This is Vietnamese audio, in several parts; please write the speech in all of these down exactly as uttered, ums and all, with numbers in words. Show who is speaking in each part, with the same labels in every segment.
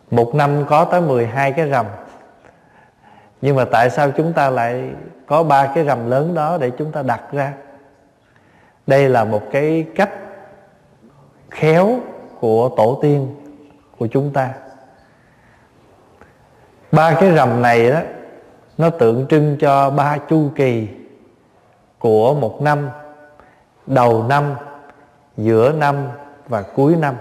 Speaker 1: Một năm có tới mười hai cái rằm, nhưng mà tại sao chúng ta lại có ba cái rằm lớn đó để chúng ta đặt ra? Đây là một cái cách khéo của tổ tiên của chúng ta. Ba cái rằm này đó, nó tượng trưng cho ba chu kỳ của một năm: đầu năm, giữa năm và cuối năm.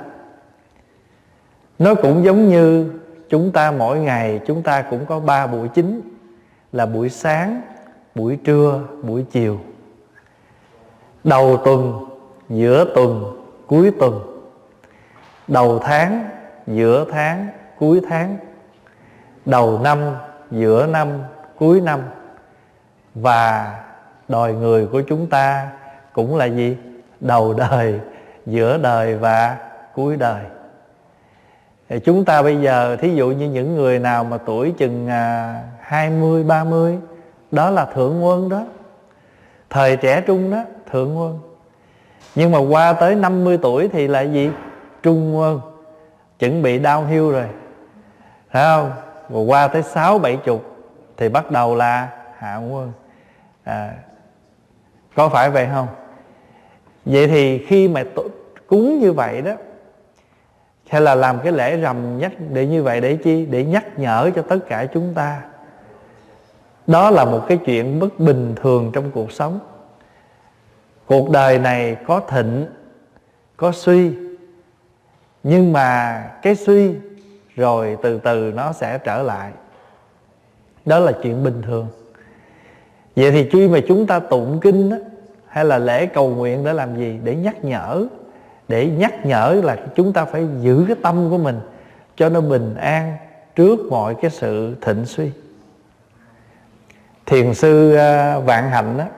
Speaker 1: Nó cũng giống như chúng ta mỗi ngày chúng ta cũng có ba buổi chính, là buổi sáng, buổi trưa, buổi chiều. Đầu tuần, giữa tuần, cuối tuần. Đầu tháng, giữa tháng, cuối tháng. Đầu năm, giữa năm, cuối năm. Và đời người của chúng ta cũng là gì? Đầu đời, giữa đời và cuối đời. Thì chúng ta bây giờ, thí dụ như những người nào mà tuổi chừng à, hai mươi, ba mươi, đó là thượng quân đó. Thời trẻ trung đó, thượng quân. Nhưng mà qua tới năm mươi tuổi thì là gì? Trung quân. Chuẩn bị downhill rồi, phải không? Rồi qua tới sáu bảy chục thì bắt đầu là hạ quân. à, Có phải vậy không? Vậy thì khi mà cúng như vậy đó, hay là làm cái lễ rằm nhắc để như vậy để chi? Để nhắc nhở cho tất cả chúng ta. Đó là một cái chuyện bất bình thường trong cuộc sống. Cuộc đời này có thịnh, có suy. Nhưng mà cái suy rồi từ từ nó sẽ trở lại. Đó là chuyện bình thường. Vậy thì khi mà chúng ta tụng kinh đó, hay là lễ cầu nguyện để làm gì? Để nhắc nhở. Để nhắc nhở là chúng ta phải giữ cái tâm của mình cho nó bình an trước mọi cái sự thịnh suy. Thiền sư Vạn Hạnh đó,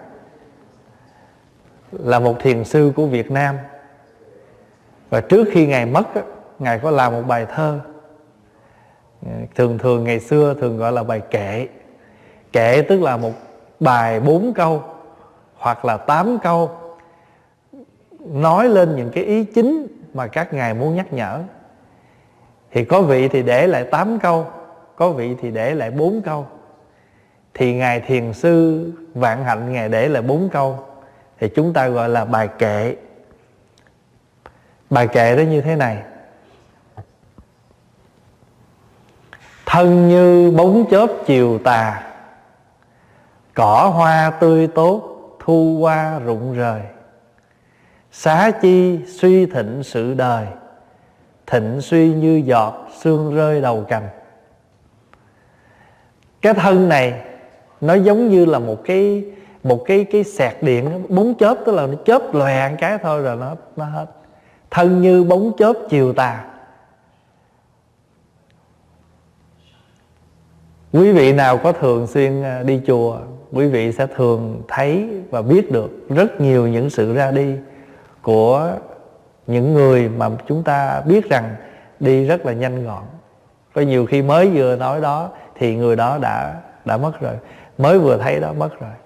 Speaker 1: là một thiền sư của Việt Nam. Và trước khi Ngài mất đó, Ngài có làm một bài thơ. Thường thường ngày xưa thường gọi là bài kệ. Kệ tức là một bài bốn câu hoặc là tám câu, nói lên những cái ý chính mà các ngài muốn nhắc nhở. Thì có vị thì để lại tám câu, có vị thì để lại bốn câu. Thì ngài thiền sư Vạn Hạnh ngài để lại bốn câu, thì chúng ta gọi là bài kệ. Bài kệ đó như thế này: thân như bóng chớp chiều tà, cỏ hoa tươi tốt thu qua rụng rời. Xá chi suy thịnh sự đời, thịnh suy như giọt sương rơi đầu cành. Cái thân này nó giống như là một cái một cái cái sẹt điện, bóng chớp, tức là nó chớp lòe một cái thôi rồi nó nó hết. Thân như bóng chớp chiều tà. Quý vị nào có thường xuyên đi chùa, quý vị sẽ thường thấy và biết được rất nhiều những sự ra đi của những người mà chúng ta biết rằng đi rất là nhanh gọn. Có nhiều khi mới vừa nói đó thì người đó đã đã mất rồi, mới vừa thấy đó mất rồi.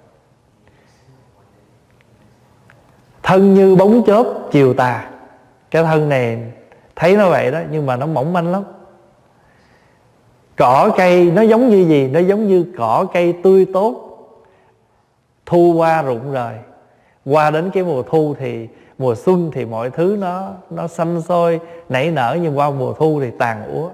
Speaker 1: Thân như bóng chớp chiều tà. Cái thân này thấy nó vậy đó, nhưng mà nó mỏng manh lắm. Cỏ cây nó giống như gì? Nó giống như cỏ cây tươi tốt, thu qua rụng rời. Qua đến cái mùa thu thì mùa xuân thì mọi thứ nó nó xanh xôi nảy nở, nhưng qua mùa thu thì tàn úa.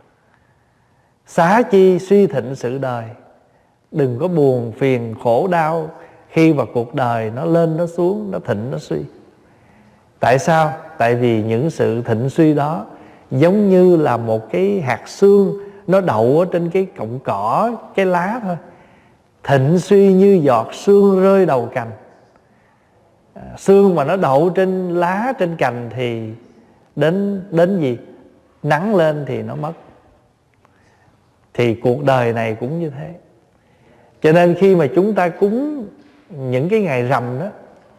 Speaker 1: Xá chi suy thịnh sự đời. Đừng có buồn phiền khổ đau khi mà cuộc đời nó lên nó xuống, nó thịnh nó suy. Tại sao? Tại vì những sự thịnh suy đó giống như là một cái hạt sương nó đậu ở trên cái cọng cỏ, cái lá thôi. Thịnh suy như giọt sương rơi đầu cành. à, Sương mà nó đậu trên lá, trên cành thì đến đến gì? Nắng lên thì nó mất. Thì cuộc đời này cũng như thế. Cho nên khi mà chúng ta cúng những cái ngày rằm đó,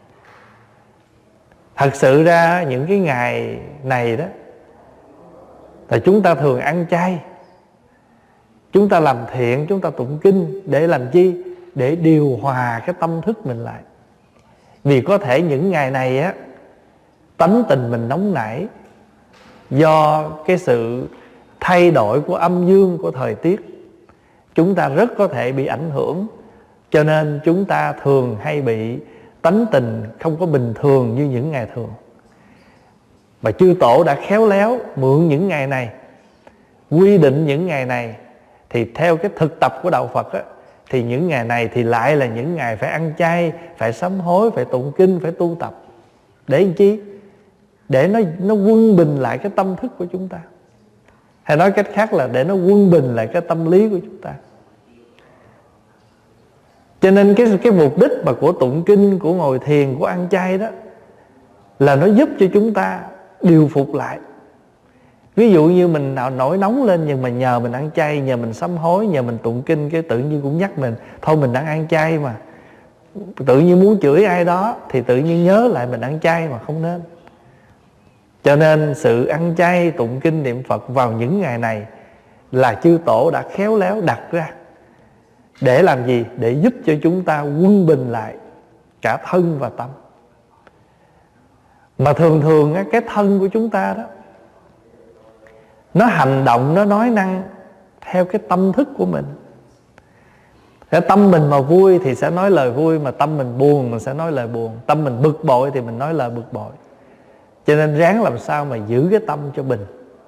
Speaker 1: thật sự ra những cái ngày này đó là chúng ta thường ăn chay, chúng ta làm thiện, chúng ta tụng kinh. Để làm chi? Để điều hòa cái tâm thức mình lại. Vì có thể những ngày này á, tánh tình mình nóng nảy, do cái sự thay đổi của âm dương của thời tiết, chúng ta rất có thể bị ảnh hưởng. Cho nên chúng ta thường hay bị tánh tình không có bình thường như những ngày thường. Mà chư tổ đã khéo léo mượn những ngày này, quy định những ngày này. Thì theo cái thực tập của Đạo Phật á, thì những ngày này thì lại là những ngày phải ăn chay, phải sám hối, phải tụng kinh, phải tu tập. Để làm chi? Để nó, nó quân bình lại cái tâm thức của chúng ta. Hay nói cách khác là để nó quân bình lại cái tâm lý của chúng ta. Cho nên cái, cái mục đích mà của tụng kinh, của ngồi thiền, của ăn chay đó là nó giúp cho chúng ta điều phục lại. Ví dụ như mình nào nổi nóng lên, nhưng mà nhờ mình ăn chay, nhờ mình sám hối, nhờ mình tụng kinh, cái tự nhiên cũng nhắc mình thôi mình đang ăn chay mà. Tự nhiên muốn chửi ai đó thì tự nhiên nhớ lại mình ăn chay mà không nên. Cho nên sự ăn chay, tụng kinh, niệm Phật vào những ngày này là chư tổ đã khéo léo đặt ra. Để làm gì? Để giúp cho chúng ta quân bình lại cả thân và tâm. Mà thường thường cái thân của chúng ta đó, nó hành động, nó nói năng theo cái tâm thức của mình. Cái tâm mình mà vui thì sẽ nói lời vui, mà tâm mình buồn mình sẽ nói lời buồn. Tâm mình bực bội thì mình nói lời bực bội. Cho nên ráng làm sao mà giữ cái tâm cho bình.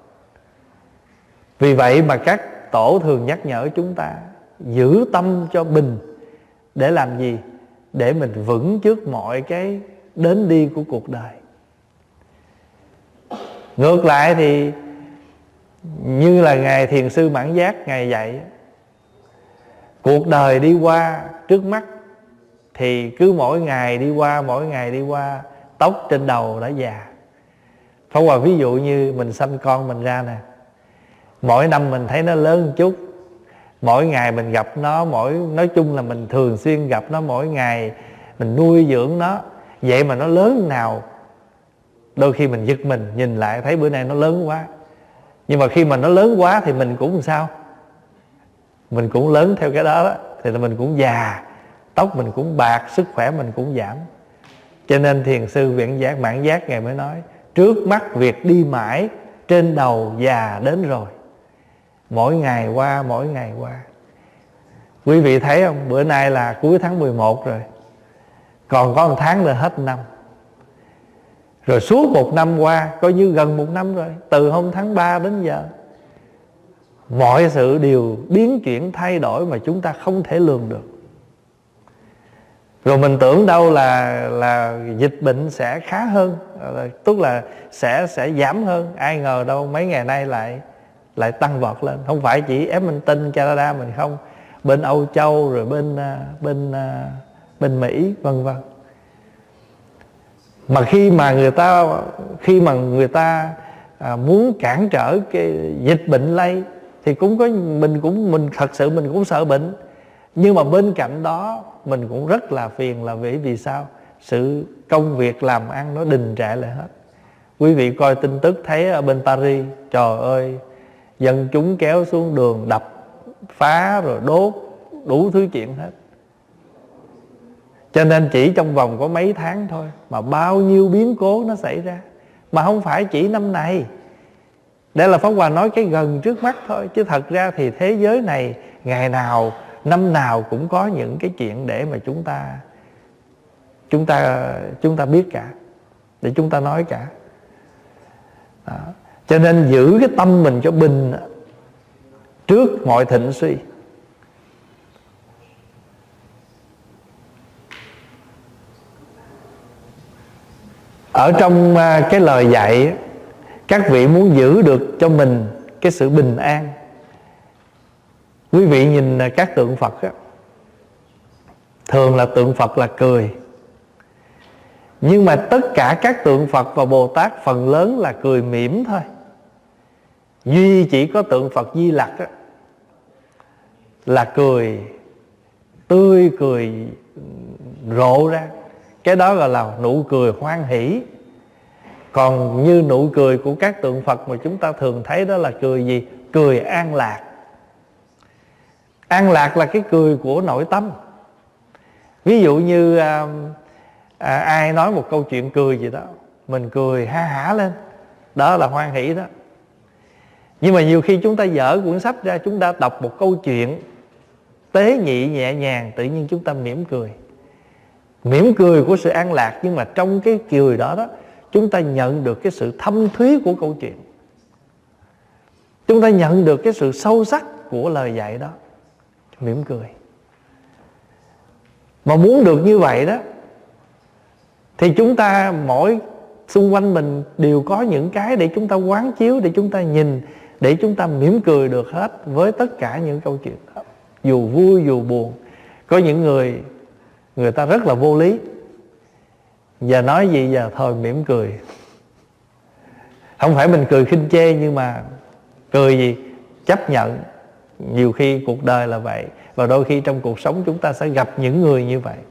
Speaker 1: Vì vậy mà các tổ thường nhắc nhở chúng ta giữ tâm cho bình. Để làm gì? Để mình vững trước mọi cái đến đi của cuộc đời. Ngược lại thì như là Ngài Thiền sư Mãn Giác Ngài dạy, cuộc đời đi qua trước mắt thì cứ mỗi ngày đi qua, mỗi ngày đi qua, tóc trên đầu đã già. Pháp Hòa ví dụ như mình sanh con mình ra nè, mỗi năm mình thấy nó lớn một chút, mỗi ngày mình gặp nó, mỗi nói chung là mình thường xuyên gặp nó, mỗi ngày mình nuôi dưỡng nó. Vậy mà nó lớn nào, đôi khi mình giật mình nhìn lại thấy bữa nay nó lớn quá. Nhưng mà khi mà nó lớn quá thì mình cũng sao? Mình cũng lớn theo cái đó, đó. Thì là mình cũng già, tóc mình cũng bạc, sức khỏe mình cũng giảm. Cho nên Thiền sư Viễn Giác Mãn Giác Ngài mới nói, trước mắt việc đi mãi, trên đầu già đến rồi. Mỗi ngày qua, mỗi ngày qua. Quý vị thấy không? Bữa nay là cuối tháng mười một rồi, còn có một tháng nữa hết năm. Rồi suốt một năm qua, coi như gần một năm rồi, từ hôm tháng ba đến giờ, mọi sự đều biến chuyển thay đổi mà chúng ta không thể lường được. Rồi mình tưởng đâu là là dịch bệnh sẽ khá hơn, tức là sẽ sẽ giảm hơn. Ai ngờ đâu mấy ngày nay lại lại tăng vọt lên. Không phải chỉ Edmonton, Canada mình không, bên Âu Châu, rồi bên bên bên Mỹ, vân vân. Mà khi mà người ta khi mà người ta à, muốn cản trở cái dịch bệnh lây thì cũng có mình cũng mình thật sự mình cũng sợ bệnh. Nhưng mà bên cạnh đó mình cũng rất là phiền, là vì vì sao? Sự công việc làm ăn nó đình trệ lại hết. Quý vị coi tin tức thấy ở bên Paris, trời ơi, dân chúng kéo xuống đường đập phá rồi đốt đủ thứ chuyện hết. Cho nên chỉ trong vòng có mấy tháng thôi mà bao nhiêu biến cố nó xảy ra. Mà không phải chỉ năm này. Đây là Pháp Hòa nói cái gần trước mắt thôi. Chứ thật ra thì thế giới này ngày nào, năm nào cũng có những cái chuyện để mà chúng ta Chúng ta chúng ta biết cả, để chúng ta nói cả. Đó. Cho nên giữ cái tâm mình cho bình trước mọi thịnh suy. Ở trong cái lời dạy, các vị muốn giữ được cho mình cái sự bình an. Quý vị nhìn các tượng Phật á, thường là tượng Phật là cười. Nhưng mà tất cả các tượng Phật và Bồ Tát phần lớn là cười mỉm thôi. Duy chỉ có tượng Phật Di Lặc á, là cười tươi, cười rộ ra. Cái đó gọi là nụ cười hoan hỷ. Còn như nụ cười của các tượng Phật mà chúng ta thường thấy đó là cười gì? Cười an lạc. An lạc là cái cười của nội tâm. Ví dụ như à, à, ai nói một câu chuyện cười gì đó, mình cười ha hả lên, đó là hoan hỷ đó. Nhưng mà nhiều khi chúng ta dở cuốn sách ra, chúng ta đọc một câu chuyện tế nhị nhẹ nhàng, tự nhiên chúng ta mỉm cười. Mỉm cười của sự an lạc, nhưng mà trong cái cười đó đó, chúng ta nhận được cái sự thâm thúy của câu chuyện. Chúng ta nhận được cái sự sâu sắc của lời dạy đó. Mỉm cười. Mà muốn được như vậy đó, thì chúng ta mỗi xung quanh mình đều có những cái để chúng ta quán chiếu, để chúng ta nhìn, để chúng ta mỉm cười được hết với tất cả những câu chuyện đó, dù vui dù buồn. Có những người, người ta rất là vô lý, giờ nói gì giờ thôi mỉm cười. Không phải mình cười khinh chê, nhưng mà cười gì? Chấp nhận. Nhiều khi cuộc đời là vậy, và đôi khi trong cuộc sống chúng ta sẽ gặp những người như vậy.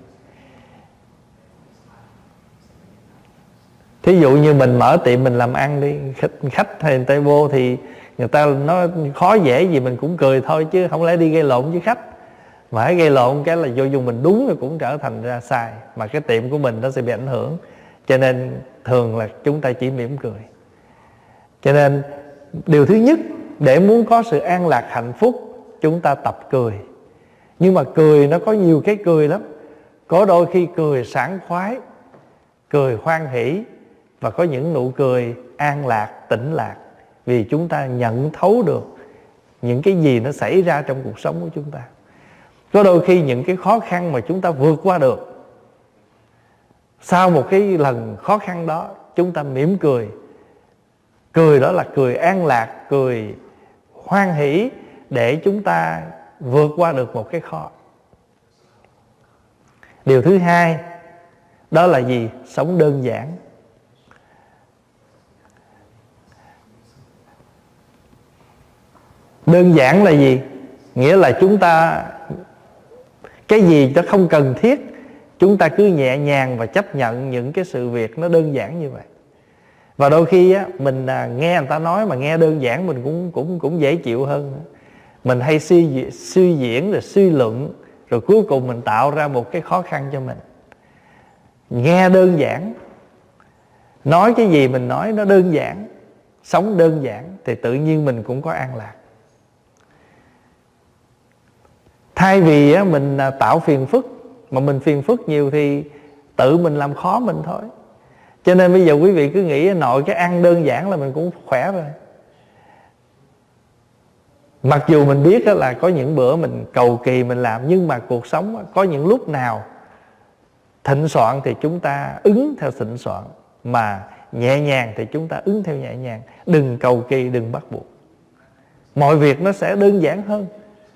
Speaker 1: Thí dụ như mình mở tiệm mình làm ăn đi, khách, khách hay người ta vô thì người ta nói khó dễ gì mình cũng cười thôi, chứ không lẽ đi gây lộn với khách. Mà hãy gây lộn cái là vô dùng mình đúng rồi cũng trở thành ra sai, mà cái tiệm của mình nó sẽ bị ảnh hưởng. Cho nên thường là chúng ta chỉ mỉm cười. Cho nên điều thứ nhất, để muốn có sự an lạc hạnh phúc, chúng ta tập cười. Nhưng mà cười nó có nhiều cái cười lắm. Có đôi khi cười sảng khoái, cười hoan hỷ, và có những nụ cười an lạc, tĩnh lạc, vì chúng ta nhận thấu được những cái gì nó xảy ra trong cuộc sống của chúng ta. Có đôi khi những cái khó khăn mà chúng ta vượt qua được, sau một cái lần khó khăn đó, chúng ta mỉm cười. Cười đó là cười an lạc, cười hoan hỷ, để chúng ta vượt qua được một cái khó. Điều thứ hai, đó là gì? Sống đơn giản. Đơn giản là gì? Nghĩa là chúng ta, cái gì nó không cần thiết, chúng ta cứ nhẹ nhàng và chấp nhận những cái sự việc nó đơn giản như vậy. Và đôi khi á, mình nghe người ta nói mà nghe đơn giản mình cũng cũng cũng dễ chịu hơn. Mình hay suy, suy diễn rồi suy luận, rồi cuối cùng mình tạo ra một cái khó khăn cho mình. Nghe đơn giản, nói cái gì mình nói nó đơn giản, sống đơn giản, thì tự nhiên mình cũng có an lạc. Thay vì á, mình tạo phiền phức, mà mình phiền phức nhiều thì tự mình làm khó mình thôi. Cho nên bây giờ quý vị cứ nghĩ nội cái ăn đơn giản là mình cũng khỏe rồi. Mặc dù mình biết là có những bữa mình cầu kỳ mình làm, nhưng mà cuộc sống có những lúc nào thịnh soạn thì chúng ta ứng theo thịnh soạn, mà nhẹ nhàng thì chúng ta ứng theo nhẹ nhàng. Đừng cầu kỳ, đừng bắt buộc. Mọi việc nó sẽ đơn giản hơn.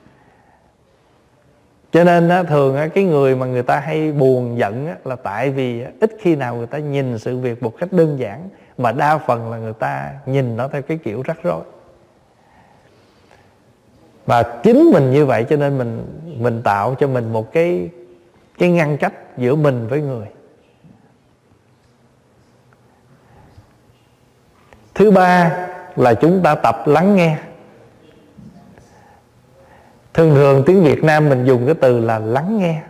Speaker 1: Cho nên thường cái người mà người ta hay buồn giận là tại vì ít khi nào người ta nhìn sự việc một cách đơn giản, mà đa phần là người ta nhìn nó theo cái kiểu rắc rối. Và chính mình như vậy cho nên mình mình tạo cho mình một cái cái ngăn cách giữa mình với người. Thứ ba là chúng ta tập lắng nghe. Thường thường tiếng Việt Nam mình dùng cái từ là lắng nghe.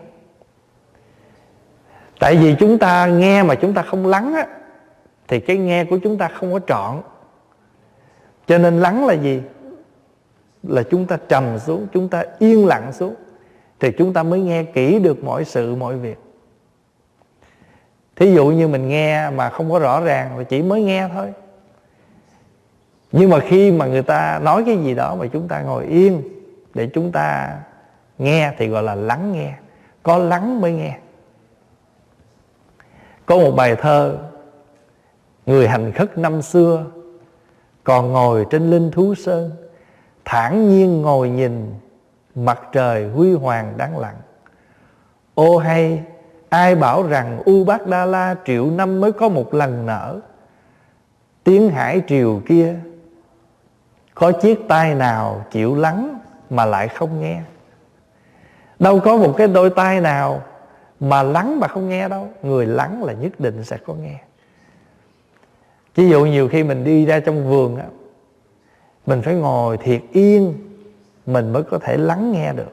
Speaker 1: Tại vì chúng ta nghe mà chúng ta không lắng á, thì cái nghe của chúng ta không có trọn. Cho nên lắng là gì? Là chúng ta trầm xuống, chúng ta yên lặng xuống, thì chúng ta mới nghe kỹ được mọi sự mọi việc. Thí dụ như mình nghe mà không có rõ ràng là chỉ mới nghe thôi. Nhưng mà khi mà người ta nói cái gì đó mà chúng ta ngồi yên để chúng ta nghe thì gọi là lắng nghe. Có lắng mới nghe. Có một bài thơ: người hành khất năm xưa còn ngồi trên linh thú sơn, thản nhiên ngồi nhìn mặt trời huy hoàng đáng lặng. Ô hay, ai bảo rằng U Bát Đa La triệu năm mới có một lần nở. Tiếng hải triều kia có chiếc tai nào chịu lắng mà lại không nghe. Đâu có một cái đôi tai nào mà lắng mà không nghe đâu. Người lắng là nhất định sẽ có nghe. Ví dụ nhiều khi mình đi ra trong vườn á, mình phải ngồi thiệt yên, mình mới có thể lắng nghe được.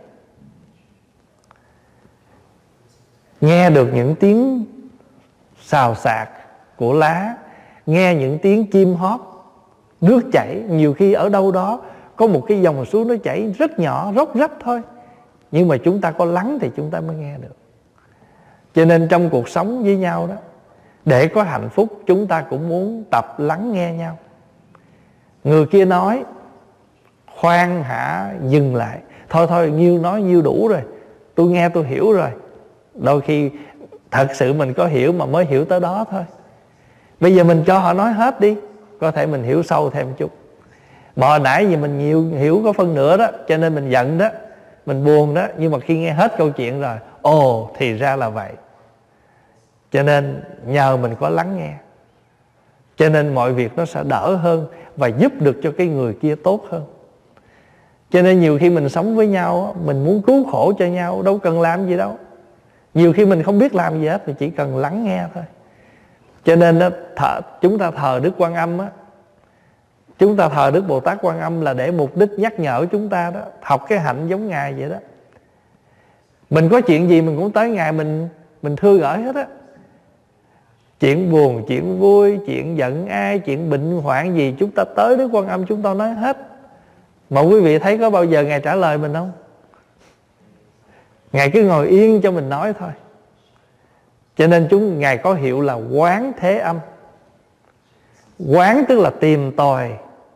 Speaker 1: Nghe được những tiếng xào xạc của lá, nghe những tiếng chim hót, Nước chảy, nhiều khi ở đâu đó có một cái dòng suối nó chảy rất nhỏ, róc rách thôi, nhưng mà chúng ta có lắng thì chúng ta mới nghe được. Cho nên trong cuộc sống với nhau đó, để có hạnh phúc, chúng ta cũng muốn tập lắng nghe nhau. Người kia nói, khoan hả, dừng lại. Thôi thôi, nhiêu nói nhiêu đủ rồi, tôi nghe tôi hiểu rồi. Đôi khi thật sự mình có hiểu mà mới hiểu tới đó thôi. Bây giờ mình cho họ nói hết đi, có thể mình hiểu sâu thêm chút. Mà hồi nãy vì mình nhiều hiểu có phân nửa đó, cho nên mình giận đó, mình buồn đó. Nhưng mà khi nghe hết câu chuyện rồi, ồ thì ra là vậy. Cho nên nhờ mình có lắng nghe, cho nên mọi việc nó sẽ đỡ hơn và giúp được cho cái người kia tốt hơn. Cho nên nhiều khi mình sống với nhau, mình muốn cứu khổ cho nhau, đâu cần làm gì đâu. Nhiều khi mình không biết làm gì hết, mình chỉ cần lắng nghe thôi. Cho nên đó, thờ, chúng ta thờ Đức Quan Âm á, chúng ta thờ Đức Bồ Tát Quan Âm là để mục đích nhắc nhở chúng ta đó, học cái hạnh giống Ngài vậy đó. Mình có chuyện gì mình cũng tới Ngài mình mình thưa gửi hết á. Chuyện buồn, chuyện vui, chuyện giận ai, chuyện bệnh hoạn gì, chúng ta tới Đức Quan Âm chúng ta nói hết. Mà quý vị thấy có bao giờ Ngài trả lời mình không? Ngài cứ ngồi yên cho mình nói thôi. Cho nên chúng Ngài có hiệu là quán thế âm. Quán tức là tìm tòi,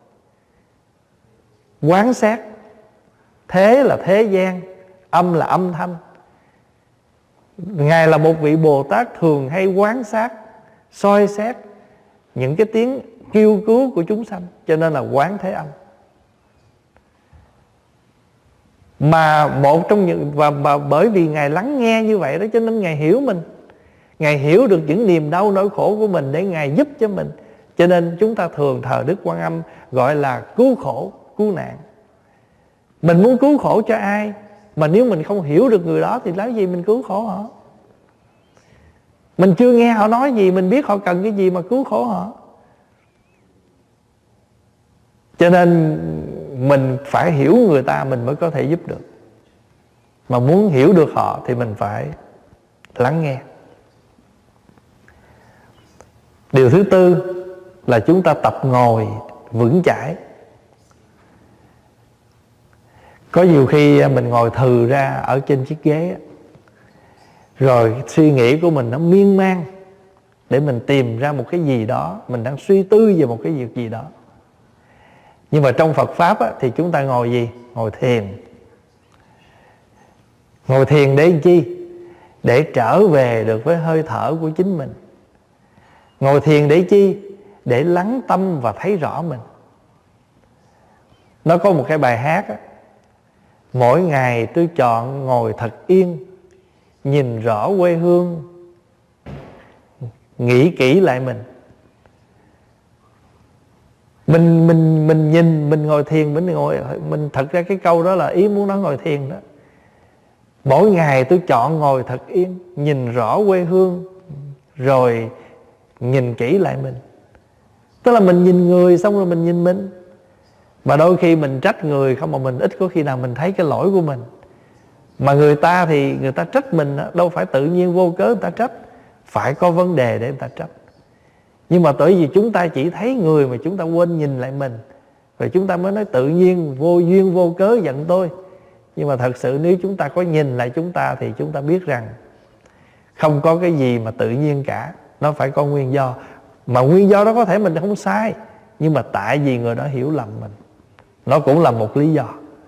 Speaker 1: quán sát. Thế là thế gian, âm là âm thanh. Ngài là một vị Bồ Tát thường hay quán sát, soi xét những cái tiếng kêu cứu của chúng sanh, cho nên là quán thế âm. Mà một trong những và, và bởi vì Ngài lắng nghe như vậy đó, cho nên Ngài hiểu mình. Ngài hiểu được những niềm đau nỗi khổ của mình để Ngài giúp cho mình. Cho nên chúng ta thường thờ Đức Quan Âm gọi là cứu khổ, cứu nạn. Mình muốn cứu khổ cho ai, mà nếu mình không hiểu được người đó thì lấy gì mình cứu khổ họ? Mình chưa nghe họ nói gì, mình biết họ cần cái gì mà cứu khổ họ. Cho nên mình phải hiểu người ta mình mới có thể giúp được. Mà muốn hiểu được họ thì mình phải lắng nghe. Điều thứ tư là chúng ta tập ngồi vững chãi. Có nhiều khi mình ngồi thừ ra ở trên chiếc ghế, rồi suy nghĩ của mình nó miên man để mình tìm ra một cái gì đó, mình đang suy tư về một cái việc gì đó. Nhưng mà trong Phật Pháp á, thì chúng ta ngồi gì? Ngồi thiền. Ngồi thiền để làm chi? Để trở về được với hơi thở của chính mình. Ngồi thiền để chi? Để lắng tâm và thấy rõ mình. Nó có một cái bài hát á, mỗi ngày tôi chọn ngồi thật yên, nhìn rõ quê hương, nghĩ kỹ lại mình. Mình mình mình nhìn, mình ngồi thiền, mình ngồi mình thật ra cái câu đó là ý muốn nói ngồi thiền đó. Mỗi ngày tôi chọn ngồi thật yên, nhìn rõ quê hương, rồi nhìn kỹ lại mình. Tức là mình nhìn người xong rồi mình nhìn mình. Mà đôi khi mình trách người không, mà mình ít có khi nào mình thấy cái lỗi của mình. Mà người ta thì người ta trách mình đâu phải tự nhiên vô cớ người ta trách, phải có vấn đề để người ta trách. Nhưng mà bởi vì chúng ta chỉ thấy người mà chúng ta quên nhìn lại mình, rồi chúng ta mới nói tự nhiên vô duyên vô cớ giận tôi. Nhưng mà thật sự nếu chúng ta có nhìn lại chúng ta thì chúng ta biết rằng không có cái gì mà tự nhiên cả, nó phải có nguyên do. Mà nguyên do đó có thể mình không sai, nhưng mà tại vì người đó hiểu lầm mình, nó cũng là một lý do.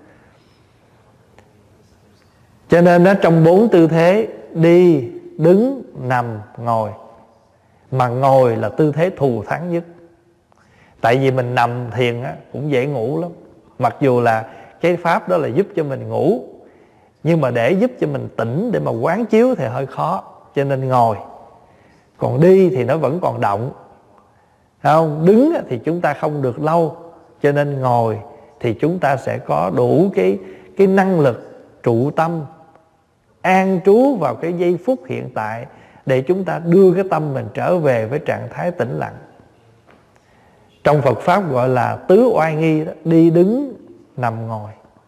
Speaker 1: Cho nên đó, trong bốn tư thế đi, đứng, nằm, ngồi, mà ngồi là tư thế thù thắng nhất. Tại vì mình nằm thiền á, cũng dễ ngủ lắm. Mặc dù là cái pháp đó là giúp cho mình ngủ, nhưng mà để giúp cho mình tỉnh, để mà quán chiếu thì hơi khó. Cho nên ngồi. Còn đi thì nó vẫn còn động, không? Đứng thì chúng ta không được lâu, cho nên ngồi thì chúng ta sẽ có đủ cái, cái năng lực trụ tâm, an trú vào cái giây phút hiện tại, để chúng ta đưa cái tâm mình trở về với trạng thái tĩnh lặng. Trong Phật Pháp gọi là tứ oai nghi đó, đi đứng nằm ngồi.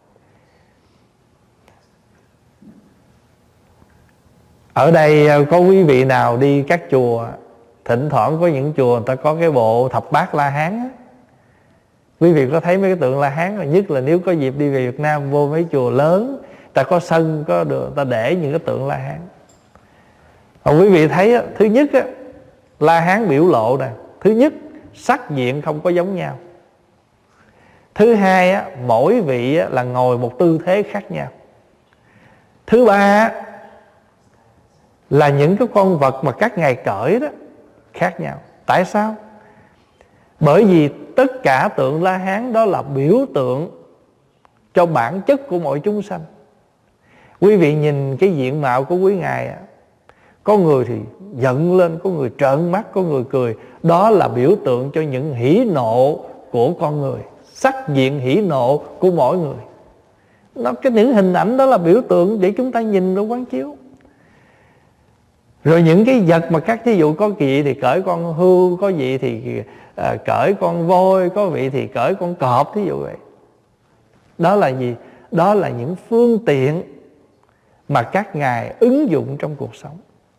Speaker 1: Ở đây có quý vị nào đi các chùa, thỉnh thoảng có những chùa người ta có cái bộ thập bát La Hán á, Quý vị có thấy mấy cái tượng La Hán là, nhất là nếu có dịp đi về Việt Nam, vô mấy chùa lớn, ta có sân, có được, ta để những cái tượng La Hán. Còn quý vị thấy á, thứ nhất á, La Hán biểu lộ nè, thứ nhất sắc diện không có giống nhau. Thứ hai á, mỗi vị á, là ngồi một tư thế khác nhau. Thứ ba á, là những cái con vật mà các ngài cởi đó khác nhau. Tại sao? Bởi vì tất cả tượng La Hán đó là biểu tượng cho bản chất của mọi chúng sanh. Quý vị nhìn cái diện mạo của quý ngài á, có người thì giận lên, có người trợn mắt, có người cười. Đó là biểu tượng cho những hỉ nộ của con người, sắc diện hỉ nộ của mỗi người. Nó, cái những hình ảnh đó là biểu tượng để chúng ta nhìn rồi quán chiếu. Rồi những cái vật mà các thí dụ có vị thì cởi con hươu, có vị thì à, cởi con voi, có vị thì cởi con cọp, thí dụ vậy. Đó là gì? Đó là những phương tiện mà các ngài ứng dụng trong cuộc sống.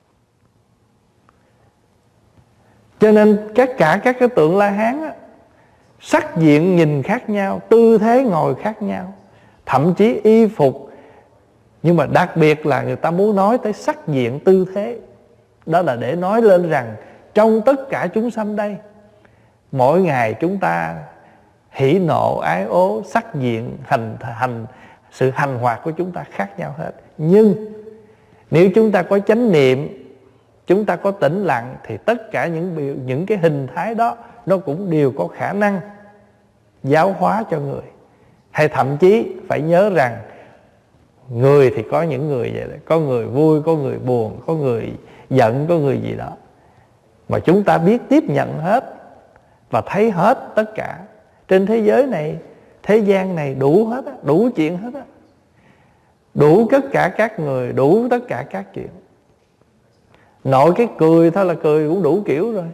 Speaker 1: Cho nên tất cả các cái tượng La Hán á, sắc diện nhìn khác nhau, tư thế ngồi khác nhau, thậm chí y phục. Nhưng mà đặc biệt là người ta muốn nói tới sắc diện tư thế. Đó là để nói lên rằng trong tất cả chúng sanh đây, mỗi ngày chúng ta hỉ nộ ái ố, sắc diện hành hành sự hành hoạt của chúng ta khác nhau hết. Nhưng nếu chúng ta có chánh niệm, chúng ta có tĩnh lặng, thì tất cả những biểu, những cái hình thái đó nó cũng đều có khả năng giáo hóa cho người. Hay thậm chí phải nhớ rằng người thì có những người vậy đó, có người vui, có người buồn, có người giận, có người gì đó, mà chúng ta biết tiếp nhận hết và thấy hết tất cả. Trên thế giới này, thế gian này đủ hết á, đủ chuyện hết á, đủ tất cả các người, đủ tất cả các chuyện. Nội cái cười thôi là cười cũng đủ kiểu rồi.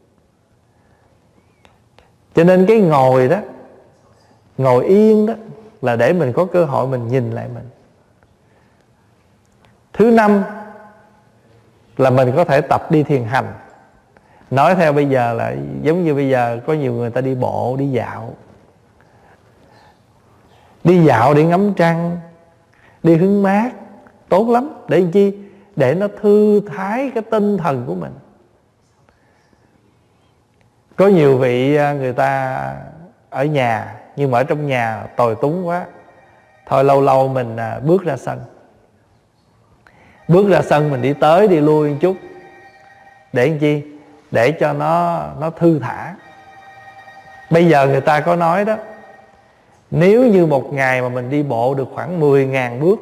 Speaker 1: Cho nên cái ngồi đó, ngồi yên đó, là để mình có cơ hội mình nhìn lại mình. Thứ năm là mình có thể tập đi thiền hành. Nói theo bây giờ là giống như bây giờ có nhiều người ta đi bộ, đi dạo. Đi dạo để ngắm trăng, đi hứng mát, tốt lắm. Để làm chi? Để nó thư thái cái tinh thần của mình. Có nhiều vị người ta ở nhà, nhưng mà ở trong nhà tồi túng quá, thôi lâu lâu mình bước ra sân. Bước ra sân mình đi tới đi lui một chút. Để làm chi? Để cho nó, nó thư thả. Bây giờ người ta có nói đó, nếu như một ngày mà mình đi bộ được khoảng mười nghìn bước,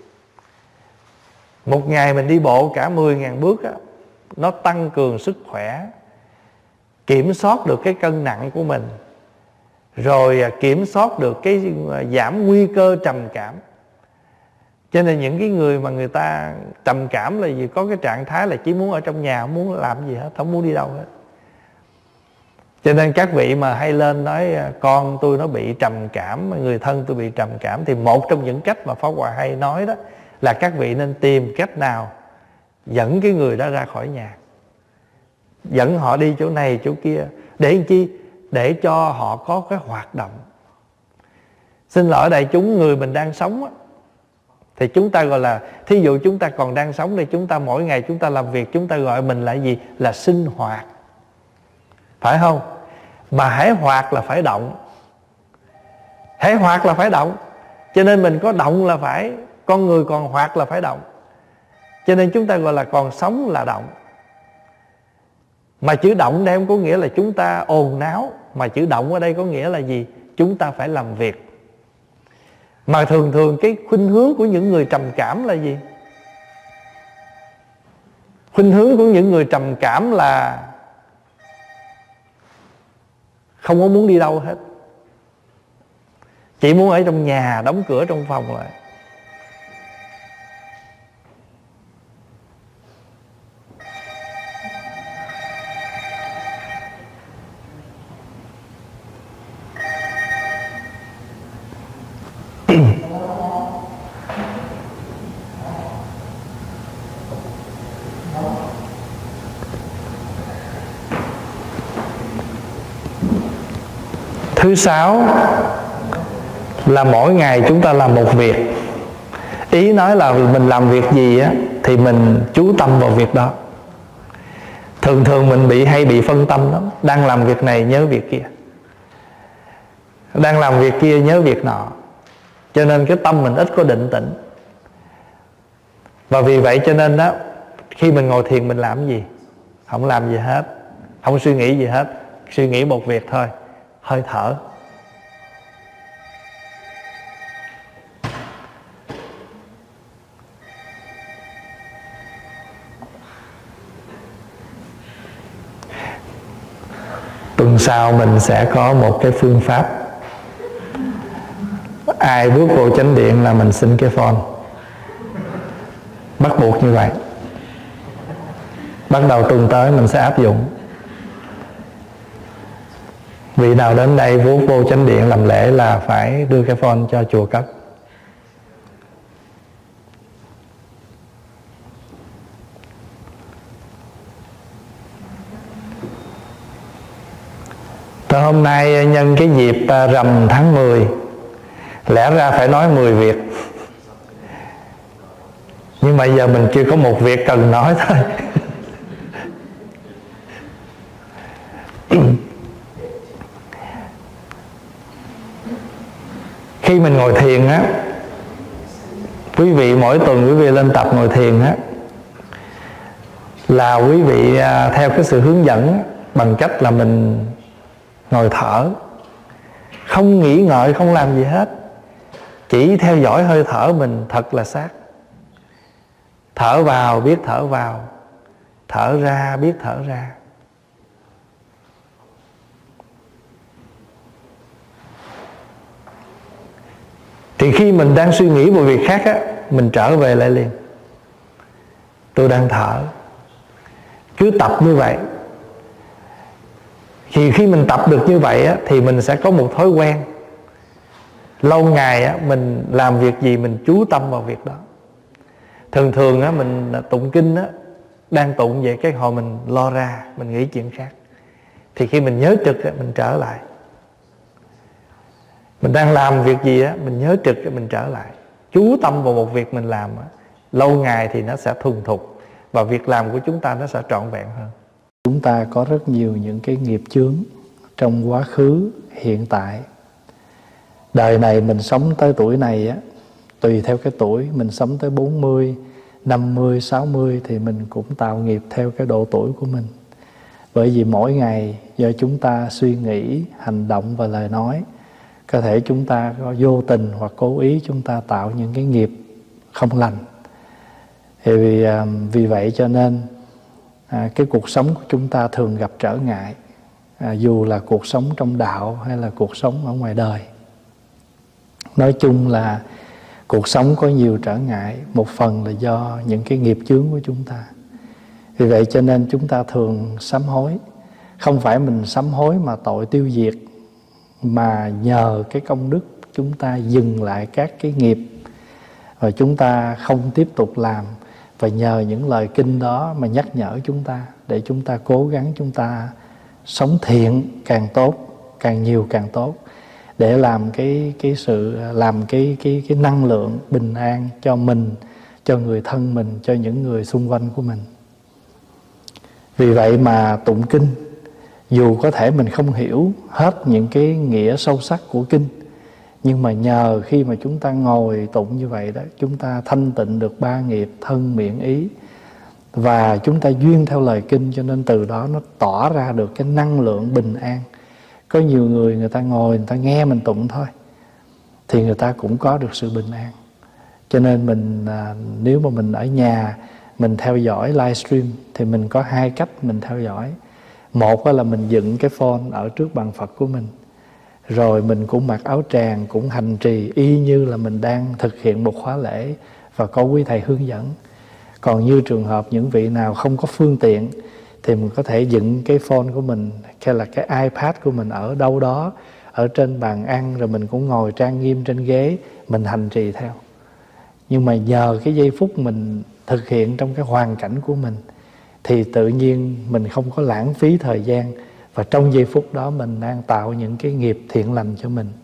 Speaker 1: một ngày mình đi bộ cả mười nghìn bước á, nó tăng cường sức khỏe, kiểm soát được cái cân nặng của mình, rồi kiểm soát được cái giảm nguy cơ trầm cảm. Cho nên những cái người mà người ta trầm cảm là gì? Có cái trạng thái là chỉ muốn ở trong nhà, không muốn làm gì hết, không muốn đi đâu hết. Cho nên các vị mà hay lên nói con tôi nó bị trầm cảm, người thân tôi bị trầm cảm, thì một trong những cách mà Pháp Hòa hay nói đó là các vị nên tìm cách nào dẫn cái người đó ra khỏi nhà, dẫn họ đi chỗ này chỗ kia. Để làm chi? Để cho họ có cái hoạt động. Xin lỗi đại chúng, người mình đang sống á, thì chúng ta gọi là, thí dụ chúng ta còn đang sống thì chúng ta mỗi ngày chúng ta làm việc, chúng ta gọi mình là gì? Là sinh hoạt, phải không? Mà hãy hoạt là phải động, hãy hoạt là phải động. Cho nên mình có động là phải, con người còn hoạt là phải động. Cho nên chúng ta gọi là còn sống là động. Mà chữ động đây không có nghĩa là chúng ta ồn náo, mà chữ động ở đây có nghĩa là gì? Chúng ta phải làm việc. Mà thường thường cái khuynh hướng của những người trầm cảm là gì? Khuynh hướng của những người trầm cảm là không có muốn đi đâu hết, chỉ muốn ở trong nhà, đóng cửa trong phòng lại. Thứ sáu là mỗi ngày chúng ta làm một việc. Ý nói là mình làm việc gì á thì mình chú tâm vào việc đó. Thường thường mình bị hay bị phân tâm lắm. Đang làm việc này nhớ việc kia, đang làm việc kia nhớ việc nọ. Cho nên cái tâm mình ít có định tĩnh. Và vì vậy cho nên đó, khi mình ngồi thiền mình làm gì? Không làm gì hết, không suy nghĩ gì hết. Suy nghĩ một việc thôi, hơi thở. Tuần sau mình sẽ có một cái phương pháp. Ai bước vô chánh điện là mình xin cái phone. Bắt buộc như vậy. Bắt đầu tuần tới mình sẽ áp dụng. Vị nào đến đây vô, vô chánh điện làm lễ là phải đưa cái phone cho chùa cất. Tới hôm nay nhân cái dịp rằm tháng mười, lẽ ra phải nói mười việc, nhưng mà giờ mình chưa có một việc cần nói thôi. Khi mình ngồi thiền á, quý vị mỗi tuần quý vị lên tập ngồi thiền á, là quý vị theo cái sự hướng dẫn bằng cách là mình ngồi thở, không nghĩ ngợi, không làm gì hết, chỉ theo dõi hơi thở mình thật là sát. Thở vào biết thở vào, thở ra biết thở ra. Thì khi mình đang suy nghĩ một việc khác á, mình trở về lại liền. Tôi đang thở. Cứ tập như vậy. Thì khi mình tập được như vậy á, thì mình sẽ có một thói quen. Lâu ngày á, mình làm việc gì mình chú tâm vào việc đó. Thường thường á, mình tụng kinh á, đang tụng vậy cái hồi mình lo ra, mình nghĩ chuyện khác. Thì khi mình nhớ trực á, mình trở lại. Mình đang làm việc gì á, mình nhớ trực á, mình trở lại. Chú tâm vào một việc mình làm á, lâu ngày thì nó sẽ thuần thục, và việc làm của chúng ta nó sẽ trọn vẹn hơn.
Speaker 2: Chúng ta có rất nhiều những cái nghiệp chướng trong quá khứ, hiện tại. Đời này mình sống tới tuổi này á, tùy theo cái tuổi, mình sống tới bốn mươi, năm mươi, sáu mươi thì mình cũng tạo nghiệp theo cái độ tuổi của mình. Bởi vì mỗi ngày do chúng ta suy nghĩ, hành động và lời nói, có thể chúng ta có vô tình hoặc cố ý chúng ta tạo những cái nghiệp không lành. Thì vì, vì vậy cho nên à, cái cuộc sống của chúng ta thường gặp trở ngại, à, dù là cuộc sống trong đạo hay là cuộc sống ở ngoài đời. Nói chung là cuộc sống có nhiều trở ngại, một phần là do những cái nghiệp chướng của chúng ta. Vì vậy cho nên chúng ta thường sám hối. Không phải mình sám hối mà tội tiêu diệt, mà nhờ cái công đức chúng ta dừng lại các cái nghiệp và chúng ta không tiếp tục làm. Và nhờ những lời kinh đó mà nhắc nhở chúng ta, để chúng ta cố gắng chúng ta sống thiện càng tốt, càng nhiều càng tốt, để làm cái cái sự làm cái cái cái năng lượng bình an cho mình, cho người thân mình, cho những người xung quanh của mình. Vì vậy mà tụng kinh, dù có thể mình không hiểu hết những cái nghĩa sâu sắc của kinh, nhưng mà nhờ khi mà chúng ta ngồi tụng như vậy đó, chúng ta thanh tịnh được ba nghiệp thân miệng ý, và chúng ta duyên theo lời kinh, cho nên từ đó nó tỏ ra được cái năng lượng bình an. Có nhiều người người ta ngồi người ta nghe mình tụng thôi thì người ta cũng có được sự bình an. Cho nên mình à, nếu mà mình ở nhà mình theo dõi livestream thì mình có hai cách mình theo dõi. Một là mình dựng cái phone ở trước bàn Phật của mình, rồi mình cũng mặc áo tràng, cũng hành trì y như là mình đang thực hiện một khóa lễ và có quý thầy hướng dẫn. Còn như trường hợp những vị nào không có phương tiện thì mình có thể dựng cái phone của mình hay là cái iPad của mình ở đâu đó ở trên bàn ăn, rồi mình cũng ngồi trang nghiêm trên ghế mình hành trì theo. Nhưng mà nhờ cái giây phút mình thực hiện trong cái hoàn cảnh của mình thì tự nhiên mình không có lãng phí thời gian Và trong giây phút đó mình đang tạo những cái nghiệp thiện lành cho mình.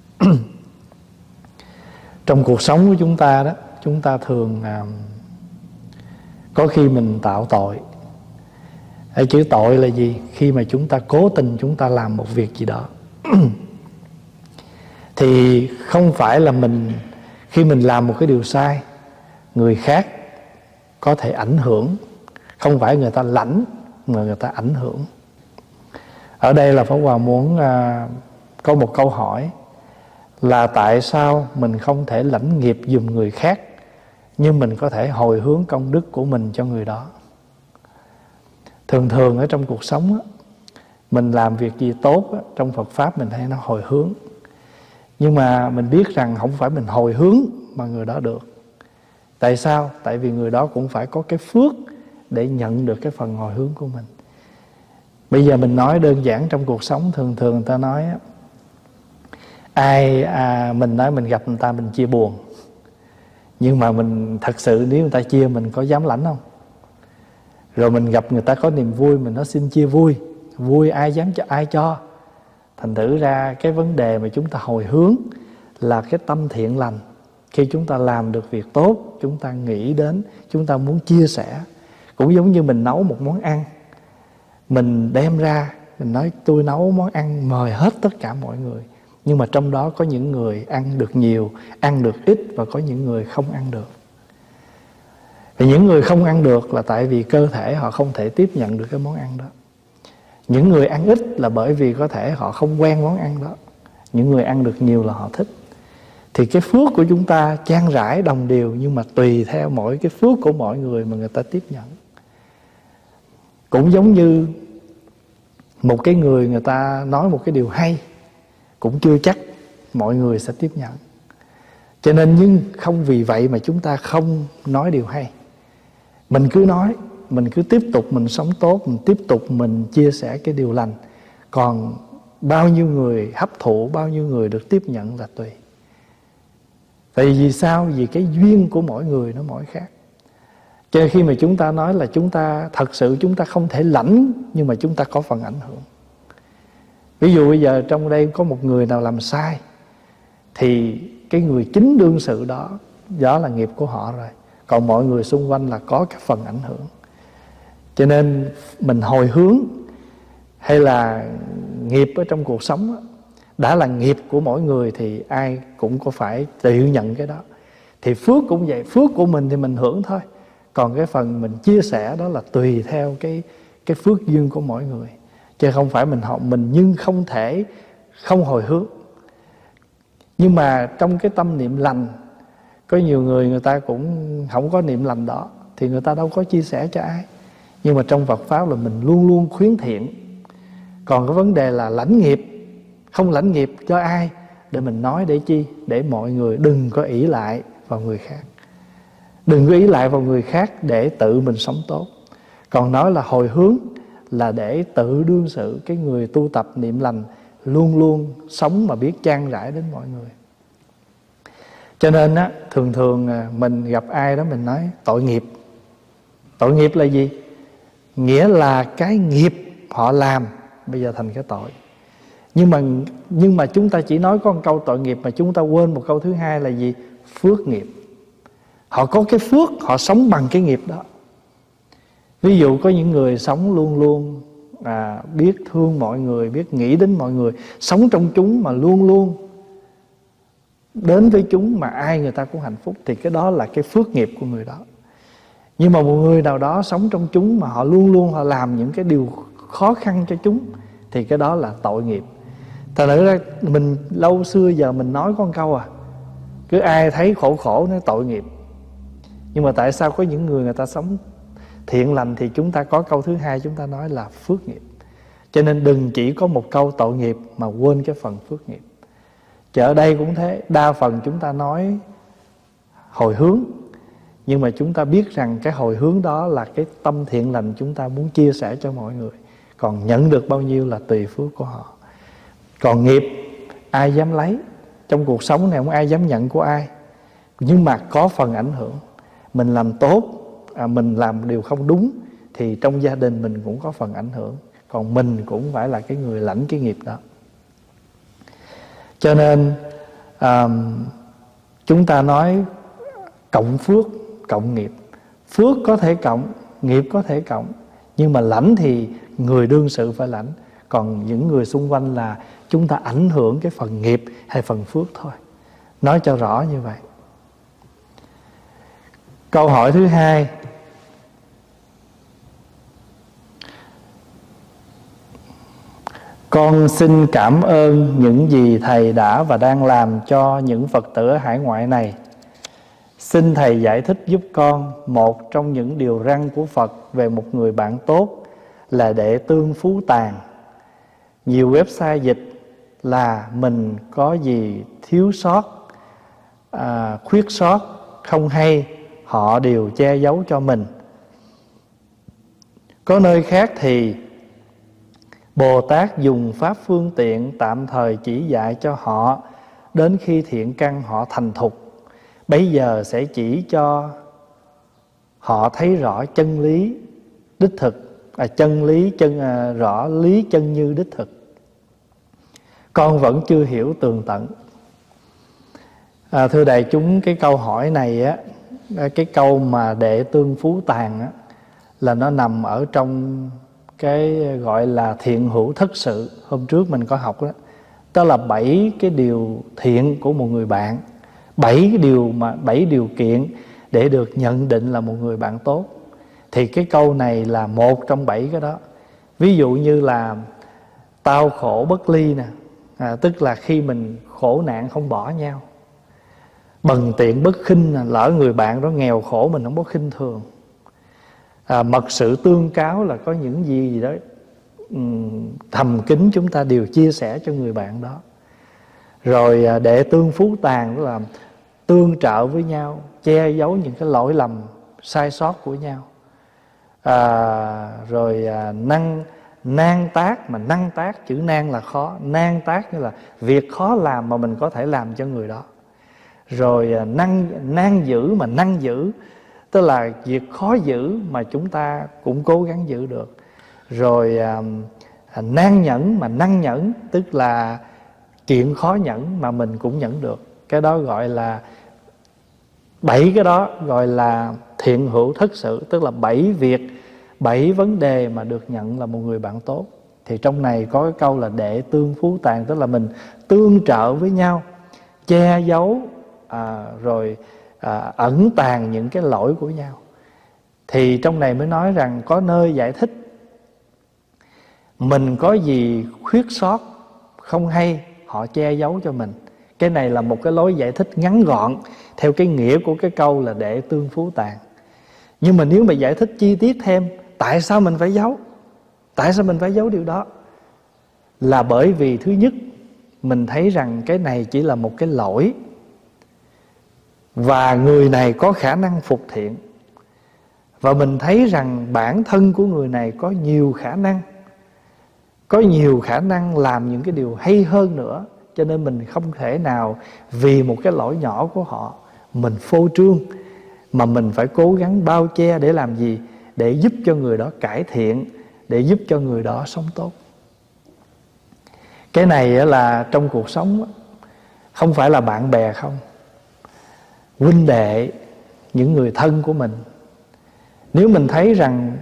Speaker 2: Trong cuộc sống của chúng ta đó, chúng ta thường à, có khi mình tạo tội. Cái chữ tội là gì? Khi mà chúng ta cố tình chúng ta làm một việc gì đó. Thì không phải là mình, khi mình làm một cái điều sai, người khác có thể ảnh hưởng. Không phải người ta lãnh, mà người ta ảnh hưởng. Ở đây là Pháp Hòa muốn à, có một câu hỏi là tại sao mình không thể lãnh nghiệp giùm người khác, nhưng mình có thể hồi hướng công đức của mình cho người đó. Thường thường ở trong cuộc sống á, mình làm việc gì tốt á, trong Phật Pháp mình hay nó hồi hướng. Nhưng mà mình biết rằng không phải mình hồi hướng mà người đó được. Tại sao? Tại vì người đó cũng phải có cái phước để nhận được cái phần hồi hướng của mình. Bây giờ mình nói đơn giản trong cuộc sống, thường thường người ta nói á, ai à, mình nói mình gặp người ta mình chia buồn, nhưng mà mình thật sự nếu người ta chia mình có dám lãnh không? Rồi mình gặp người ta có niềm vui, mình nói xin chia vui, vui ai dám cho ai cho. Thành thử ra cái vấn đề mà chúng ta hồi hướng là cái tâm thiện lành. Khi chúng ta làm được việc tốt, chúng ta nghĩ đến, chúng ta muốn chia sẻ. Cũng giống như mình nấu một món ăn, mình đem ra, mình nói tôi nấu món ăn mời hết tất cả mọi người. Nhưng mà trong đó có những người ăn được nhiều, ăn được ít, và có những người không ăn được. Và những người không ăn được là tại vì cơ thể họ không thể tiếp nhận được cái món ăn đó. Những người ăn ít là bởi vì có thể họ không quen món ăn đó. Những người ăn được nhiều là họ thích. Thì cái phước của chúng ta chan rãi đồng đều, nhưng mà tùy theo mỗi cái phước của mọi người mà người ta tiếp nhận. Cũng giống như một cái người người ta nói một cái điều hay, cũng chưa chắc mọi người sẽ tiếp nhận. Cho nên nhưng không vì vậy mà chúng ta không nói điều hay. Mình cứ nói, mình cứ tiếp tục mình sống tốt, mình tiếp tục mình chia sẻ cái điều lành. Còn bao nhiêu người hấp thụ, bao nhiêu người được tiếp nhận là tùy. Tại vì sao? Vì cái duyên của mỗi người nó mỗi khác. Cho nên khi mà chúng ta nói là chúng ta thật sự chúng ta không thể lãnh, nhưng mà chúng ta có phần ảnh hưởng. Ví dụ bây giờ trong đây có một người nào làm sai, thì cái người chính đương sự đó, đó là nghiệp của họ rồi. Còn mọi người xung quanh là có cái phần ảnh hưởng. Cho nên mình hồi hướng hay là nghiệp ở trong cuộc sống đó, đã là nghiệp của mỗi người thì ai cũng có phải chịu nhận cái đó. Thì phước cũng vậy, phước của mình thì mình hưởng thôi. Còn cái phần mình chia sẻ đó là tùy theo cái, cái phước duyên của mỗi người. Chứ không phải mình học mình nhưng không thể không hồi hướng. Nhưng mà trong cái tâm niệm lành, có nhiều người người ta cũng không có niệm lành đó, thì người ta đâu có chia sẻ cho ai. Nhưng mà trong Phật Pháp là mình luôn luôn khuyến thiện. Còn cái vấn đề là lãnh nghiệp, không lãnh nghiệp cho ai, để mình nói để chi? Để mọi người đừng có ỷ lại vào người khác. Đừng có ỷ lại vào người khác để tự mình sống tốt. Còn nói là hồi hướng là để tự đương sự, cái người tu tập niệm lành luôn luôn sống mà biết chan rãi đến mọi người. Cho nên á, thường thường mình gặp ai đó mình nói tội nghiệp. Tội nghiệp là gì? Nghĩa là cái nghiệp họ làm bây giờ thành cái tội. Nhưng mà, nhưng mà chúng ta chỉ nói có một câu tội nghiệp, mà chúng ta quên một câu thứ hai là gì? Phước nghiệp. Họ có cái phước, họ sống bằng cái nghiệp đó. Ví dụ có những người sống luôn luôn à, biết thương mọi người, biết nghĩ đến mọi người, sống trong chúng mà luôn luôn đến với chúng mà ai người ta cũng hạnh phúc, thì cái đó là cái phước nghiệp của người đó. Nhưng mà một người nào đó sống trong chúng mà họ luôn luôn họ làm những cái điều khó khăn cho chúng, thì cái đó là tội nghiệp. Thật ra mình lâu xưa giờ mình nói con câu à, cứ ai thấy khổ khổ nói tội nghiệp. Nhưng mà tại sao có những người người ta sống thiện lành thì chúng ta có câu thứ hai, chúng ta nói là phước nghiệp. Cho nên đừng chỉ có một câu tội nghiệp mà quên cái phần phước nghiệp. Chứ ở đây cũng thế, đa phần chúng ta nói hồi hướng, nhưng mà chúng ta biết rằng cái hồi hướng đó là cái tâm thiện lành chúng ta muốn chia sẻ cho mọi người. Còn nhận được bao nhiêu là tùy phước của họ. Còn nghiệp ai dám lấy? Trong cuộc sống này không ai dám nhận của ai. Nhưng mà có phần ảnh hưởng. Mình làm tốt, à, mình làm điều không đúng, thì trong gia đình mình cũng có phần ảnh hưởng. còn mình cũng phải là cái người lãnh cái nghiệp đó. Cho nên à, chúng ta nói cộng phước, cộng nghiệp. Phước có thể cộng, nghiệp có thể cộng, nhưng mà lãnh thì người đương sự phải lãnh. Còn những người xung quanh là chúng ta ảnh hưởng cái phần nghiệp hay phần phước thôi. Nói cho rõ như vậy. Câu hỏi thứ hai, con xin cảm ơn những gì Thầy đã và đang làm cho những Phật tử ở hải ngoại này. Xin Thầy giải thích giúp con một trong những điều răn của Phật về một người bạn tốt là đệ tương phú tàn. Nhiều website dịch là mình có gì thiếu sót, à, khuyết sót, không hay, họ đều che giấu cho mình. Có nơi khác thì Bồ Tát dùng pháp phương tiện tạm thời chỉ dạy cho họ, đến khi thiện căn họ thành thục, bây giờ sẽ chỉ cho họ thấy rõ chân lý đích thực, à, chân lý chân à, rõ lý chân như đích thực. Con vẫn chưa hiểu tường tận. À, thưa đại chúng, cái câu hỏi này á, cái câu mà đệ tương phú tàn á, là nó nằm ở trong cái gọi là thiện hữu thất sự. Hôm trước mình có học đó, đó là bảy cái điều thiện của một người bạn, bảy cái điều mà bảy điều kiện để được nhận định là một người bạn tốt. Thì cái câu này là một trong bảy cái đó. Ví dụ như là tao khổ bất ly nè, à, tức là khi mình khổ nạn không bỏ nhau. Bần tiện bất khinh nè, lỡ người bạn đó nghèo khổ mình không có khinh thường. À, mật sự tương cáo là có những gì gì đó um, thầm kín chúng ta đều chia sẻ cho người bạn đó. Rồi à, đệ tương phú tàn, tức là tương trợ với nhau, che giấu những cái lỗi lầm sai sót của nhau. À, rồi à, năng nan tác, mà năng tác, chữ nan là khó, nan tác như là việc khó làm mà mình có thể làm cho người đó. Rồi à, năng nan giữ, mà năng giữ tức là việc khó giữ mà chúng ta cũng cố gắng giữ được. Rồi à, à, nan nhẫn, mà năng nhẫn tức là chuyện khó nhẫn mà mình cũng nhẫn được. Cái đó gọi là bảy cái đó gọi là thiện hữu thất sự, tức là bảy việc, bảy vấn đề mà được nhận là một người bạn tốt. Thì trong này có cái câu là đệ tương phú tàn, tức là mình tương trợ với nhau, che giấu à, rồi à, ẩn tàng những cái lỗi của nhau. Thì trong này mới nói rằng có nơi giải thích mình có gì khuyết sót không hay, họ che giấu cho mình. Cái này là một cái lối giải thích ngắn gọn theo cái nghĩa của cái câu là đệ tương phú tàn. Nhưng mà nếu mà giải thích chi tiết thêm, tại sao mình phải giấu? Tại sao mình phải giấu điều đó? Là bởi vì thứ nhất, mình thấy rằng cái này chỉ là một cái lỗi, và người này có khả năng phục thiện. Và mình thấy rằng bản thân của người này có nhiều khả năng, có nhiều khả năng làm những cái điều hay hơn nữa. Cho nên mình không thể nào vì một cái lỗi nhỏ của họ mình phô trương, mà mình phải cố gắng bao che để làm gì? Để giúp cho người đó cải thiện, để giúp cho người đó sống tốt. Cái này là trong cuộc sống, không phải là bạn bè không, huynh đệ, những người thân của mình. Nếu mình thấy rằng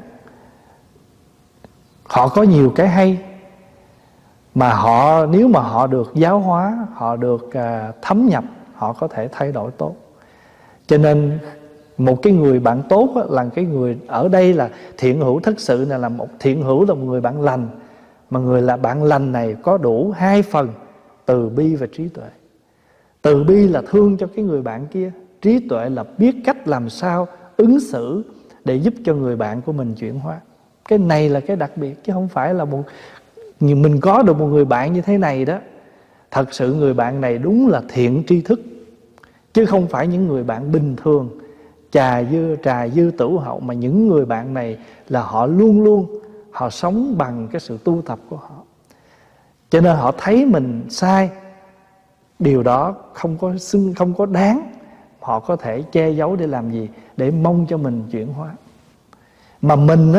Speaker 2: họ có nhiều cái hay, mà họ nếu mà họ được giáo hóa, họ được uh, thấm nhập, họ có thể thay đổi tốt. Cho nên một cái người bạn tốt á, là cái người ở đây là thiện hữu thất sự này, là một thiện hữu là một người bạn lành. Mà người là bạn lành này có đủ hai phần, từ bi và trí tuệ. Từ bi là thương cho cái người bạn kia, trí tuệ là biết cách làm sao ứng xử để giúp cho người bạn của mình chuyển hóa. Cái này là cái đặc biệt, chứ không phải là một mình có được một người bạn như thế này đó. Thật sự người bạn này đúng là thiện tri thức, chứ không phải những người bạn bình thường trà dư trà dư tử hậu. Mà những người bạn này là họ luôn luôn họ sống bằng cái sự tu tập của họ. Cho nên họ thấy mình sai, điều đó không có xưng, không có đáng, họ có thể che giấu để làm gì? Để mong cho mình chuyển hóa. Mà mình á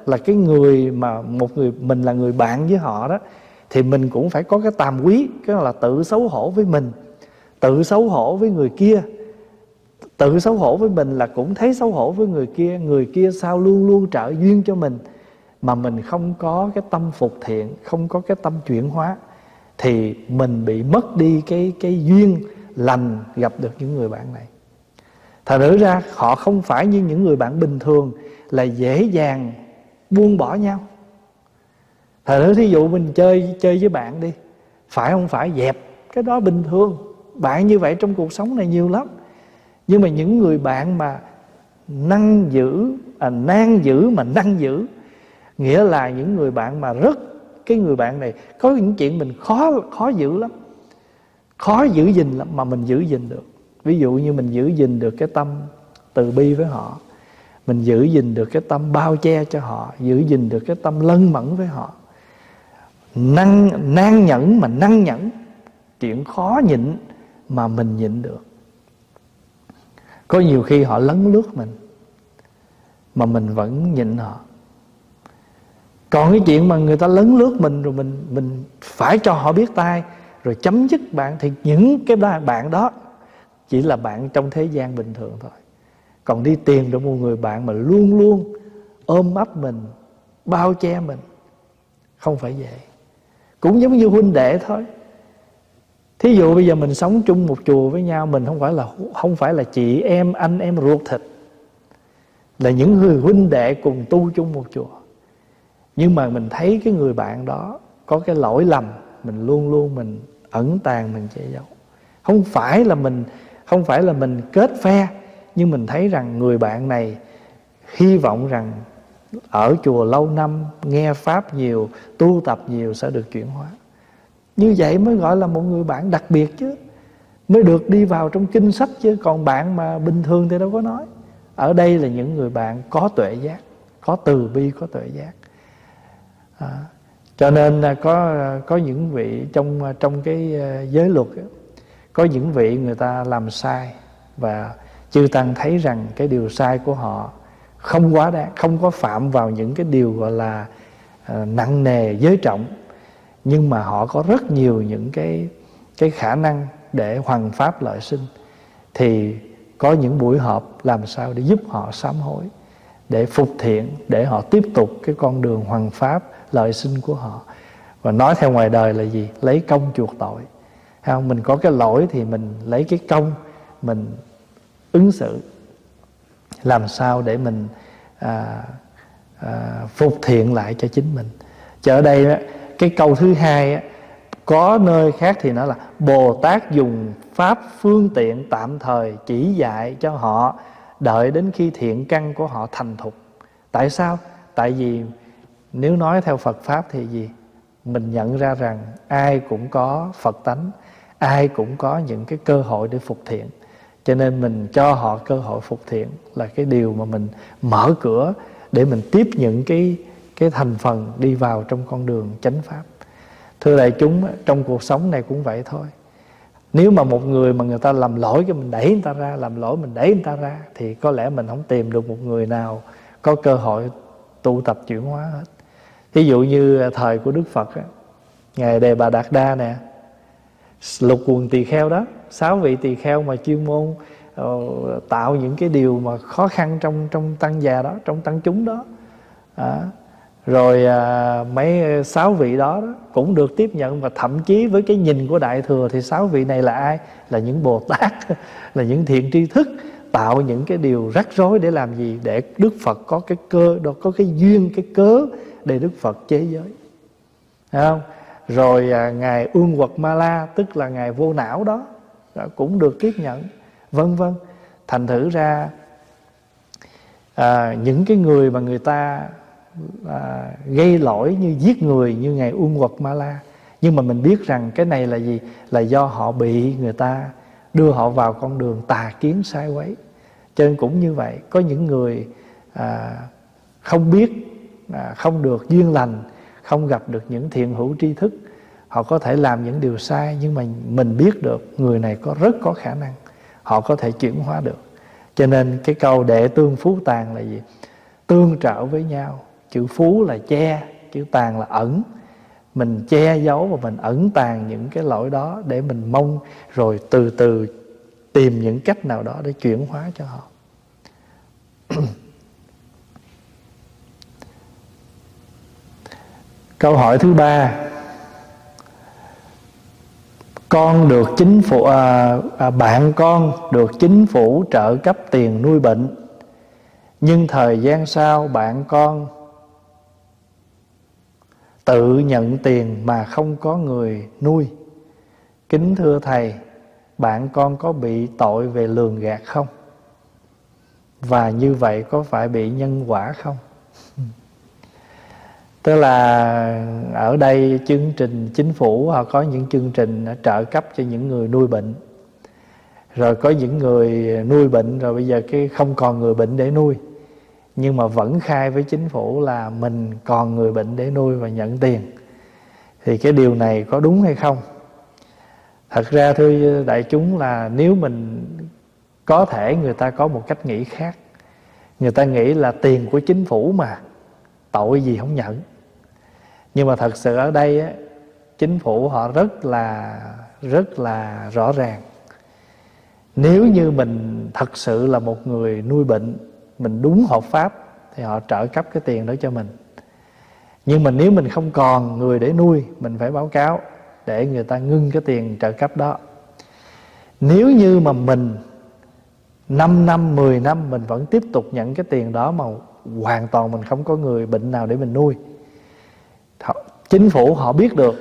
Speaker 2: là cái người mà một người mình là người bạn với họ đó, thì mình cũng phải có cái tàm quý, cái là tự xấu hổ với mình, tự xấu hổ với người kia. Tự xấu hổ với mình là cũng thấy xấu hổ với người kia. Người kia sao luôn luôn trợ duyên cho mình, mà mình không có cái tâm phục thiện, không có cái tâm chuyển hóa, thì mình bị mất đi cái, cái duyên lành gặp được những người bạn này. Thật thử ra họ không phải như những người bạn bình thường là dễ dàng buông bỏ nhau. Thật thử thí dụ mình chơi chơi với bạn đi, phải không phải dẹp, cái đó bình thường. Bạn như vậy trong cuộc sống này nhiều lắm. Nhưng mà những người bạn mà năng giữ, à, nan giữ mà năng giữ, nghĩa là những người bạn mà rất, cái người bạn này có những chuyện mình khó khó giữ lắm, khó giữ gìn lắm, mà mình giữ gìn được. Ví dụ như mình giữ gìn được cái tâm từ bi với họ, mình giữ gìn được cái tâm bao che cho họ, giữ gìn được cái tâm lân mẫn với họ, năng nan nhẫn mà năng nhẫn, chuyện khó nhịn mà mình nhịn được. Có nhiều khi họ lấn lướt mình mà mình vẫn nhịn họ. Còn cái chuyện mà người ta lấn lướt mình rồi mình mình phải cho họ biết tay rồi chấm dứt bạn, thì những cái bạn đó chỉ là bạn trong thế gian bình thường thôi. Còn đi tìm được một người bạn mà luôn luôn ôm ấp mình, bao che mình, không phải vậy. Cũng giống như huynh đệ thôi. Thí dụ bây giờ mình sống chung một chùa với nhau, mình không phải là không phải là chị em, anh em ruột thịt, là những người huynh đệ cùng tu chung một chùa. Nhưng mà mình thấy cái người bạn đó có cái lỗi lầm, mình luôn luôn mình ẩn tàng, mình che giấu. Không phải là mình không phải là mình kết phe, nhưng mình thấy rằng người bạn này hy vọng rằng ở chùa lâu năm, nghe pháp nhiều, tu tập nhiều sẽ được chuyển hóa. Như vậy mới gọi là một người bạn đặc biệt chứ, mới được đi vào trong kinh sách chứ. Còn bạn mà bình thường thì đâu có nói. Ở đây là những người bạn có tuệ giác, có từ bi, có tuệ giác. À, cho nên có có những vị trong trong cái giới luật ấy, có những vị người ta làm sai và chư tăng thấy rằng cái điều sai của họ không quá đáng, không có phạm vào những cái điều gọi là uh, nặng nề giới trọng, nhưng mà họ có rất nhiều những cái cái khả năng để hoằng pháp lợi sinh, thì có những buổi họp làm sao để giúp họ sám hối, để phục thiện, để họ tiếp tục cái con đường hoằng pháp lợi sinh của họ. Và nói theo ngoài đời là gì? Lấy công chuộc tội. Thấy không? Mình có cái lỗi thì mình lấy cái công mình ứng xử, làm sao để mình à, à, phục thiện lại cho chính mình. Chứ ở đây cái câu thứ hai, có nơi khác thì nói là Bồ Tát dùng pháp phương tiện tạm thời chỉ dạy cho họ, đợi đến khi thiện căn của họ thành thục. Tại sao? Tại vì nếu nói theo Phật Pháp thì gì? Mình nhận ra rằng ai cũng có Phật tánh, ai cũng có những cái cơ hội để phục thiện. Cho nên mình cho họ cơ hội phục thiện là cái điều mà mình mở cửa để mình tiếp những cái, cái thành phần đi vào trong con đường chánh Pháp. Thưa đại chúng, trong cuộc sống này cũng vậy thôi. Nếu mà một người mà người ta làm lỗi cái mình đẩy người ta ra, làm lỗi mình đẩy người ta ra, thì có lẽ mình không tìm được một người nào có cơ hội tu tập chuyển hóa hết. Ví dụ như thời của Đức Phật, Ngài Đề Bà Đạt Đa nè, lục quần tỳ kheo đó, sáu vị tỳ kheo mà chuyên môn uh, tạo những cái điều mà khó khăn trong trong tăng già đó, trong tăng chúng đó. À, rồi à, mấy sáu vị đó, đó cũng được tiếp nhận, và thậm chí với cái nhìn của Đại Thừa thì sáu vị này là ai? Là những Bồ Tát, là những thiện tri thức, tạo những cái điều rắc rối để làm gì? Để Đức Phật có cái cơ, có cái duyên, cái cớ để Đức Phật chế giới. Thấy không? Rồi à, Ngài Ương Quật Ma La, tức là Ngài Vô Não đó, đó cũng được tiếp nhận, vân vân. Thành thử ra à, những cái người mà người ta à, gây lỗi như giết người như Ngài Ương Quật Ma La, nhưng mà mình biết rằng cái này là gì? Là do họ bị người ta đưa họ vào con đường tà kiến sai quấy. Cho nên cũng như vậy, có những người à, không biết, à, không được duyên lành, không gặp được những thiện hữu tri thức, họ có thể làm những điều sai, nhưng mà mình biết được người này có rất có khả năng, họ có thể chuyển hóa được. Cho nên cái câu đệ tương phú tàn là gì? Tương trợ với nhau, Chữ phú là che, chữ tàn là ẩn. Mình che giấu và mình ẩn tàng những cái lỗi đó để mình mong rồi từ từ tìm những cách nào đó để chuyển hóa cho họ. Câu hỏi thứ ba: con được chính phủ à, à, bạn con được chính phủ trợ cấp tiền nuôi bệnh, nhưng thời gian sau bạn con tự nhận tiền mà không có người nuôi. Kính thưa thầy, bạn con có bị tội về lường gạt không? Và như vậy có phải bị nhân quả không? Tức là ở đây chương trình chính phủ họ có những chương trình trợ cấp cho những người nuôi bệnh. Rồi có những người nuôi bệnh rồi bây giờ cái không còn người bệnh để nuôi, nhưng mà vẫn khai với chính phủ là mình còn người bệnh để nuôi và nhận tiền. Thì cái điều này có đúng hay không? Thật ra thưa đại chúng là nếu mình có thể người ta có một cách nghĩ khác. Người ta nghĩ là tiền của chính phủ mà, tội gì không nhận. Nhưng mà thật sự ở đây á, chính phủ họ rất là rất là rõ ràng. Nếu như mình thật sự là một người nuôi bệnh, mình đúng hợp pháp thì họ trợ cấp cái tiền đó cho mình. Nhưng mà nếu mình không còn người để nuôi, mình phải báo cáo để người ta ngưng cái tiền trợ cấp đó. Nếu như mà mình năm năm, mười năm mình vẫn tiếp tục nhận cái tiền đó mà hoàn toàn mình không có người bệnh nào để mình nuôi, chính phủ họ biết được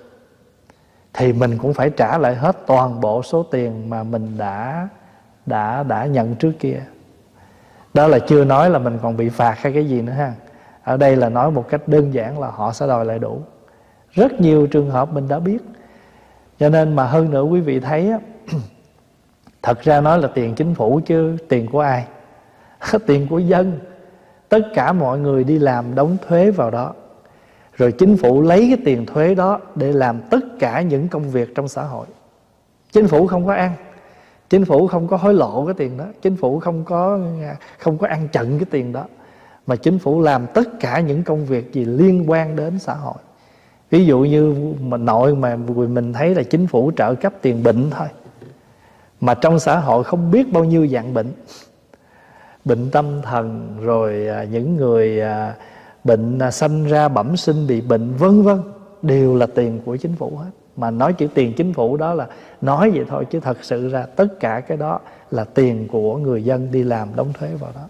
Speaker 2: thì mình cũng phải trả lại hết toàn bộ số tiền mà mình đã đã đã nhận trước kia. Đó là chưa nói là mình còn bị phạt hay cái gì nữa ha. Ở đây là nói một cách đơn giản là họ sẽ đòi lại đủ. Rất nhiều trường hợp mình đã biết. Cho nên mà hơn nữa quý vị thấy á, thật ra nói là tiền chính phủ chứ tiền của ai? Tiền của dân. Tất cả mọi người đi làm đóng thuế vào đó. Rồi chính phủ lấy cái tiền thuế đó để làm tất cả những công việc trong xã hội. Chính phủ không có ăn, chính phủ không có hối lộ cái tiền đó, chính phủ không có không có ăn chặn cái tiền đó, mà chính phủ làm tất cả những công việc gì liên quan đến xã hội. Ví dụ như mà nội mà mình thấy là chính phủ trợ cấp tiền bệnh thôi, mà trong xã hội không biết bao nhiêu dạng bệnh. Bệnh tâm thần, rồi những người bệnh sanh ra bẩm sinh bị bệnh vân vân, đều là tiền của chính phủ hết. Mà nói chữ tiền chính phủ đó là nói vậy thôi, chứ thật sự ra tất cả cái đó là tiền của người dân đi làm đóng thuế vào đó.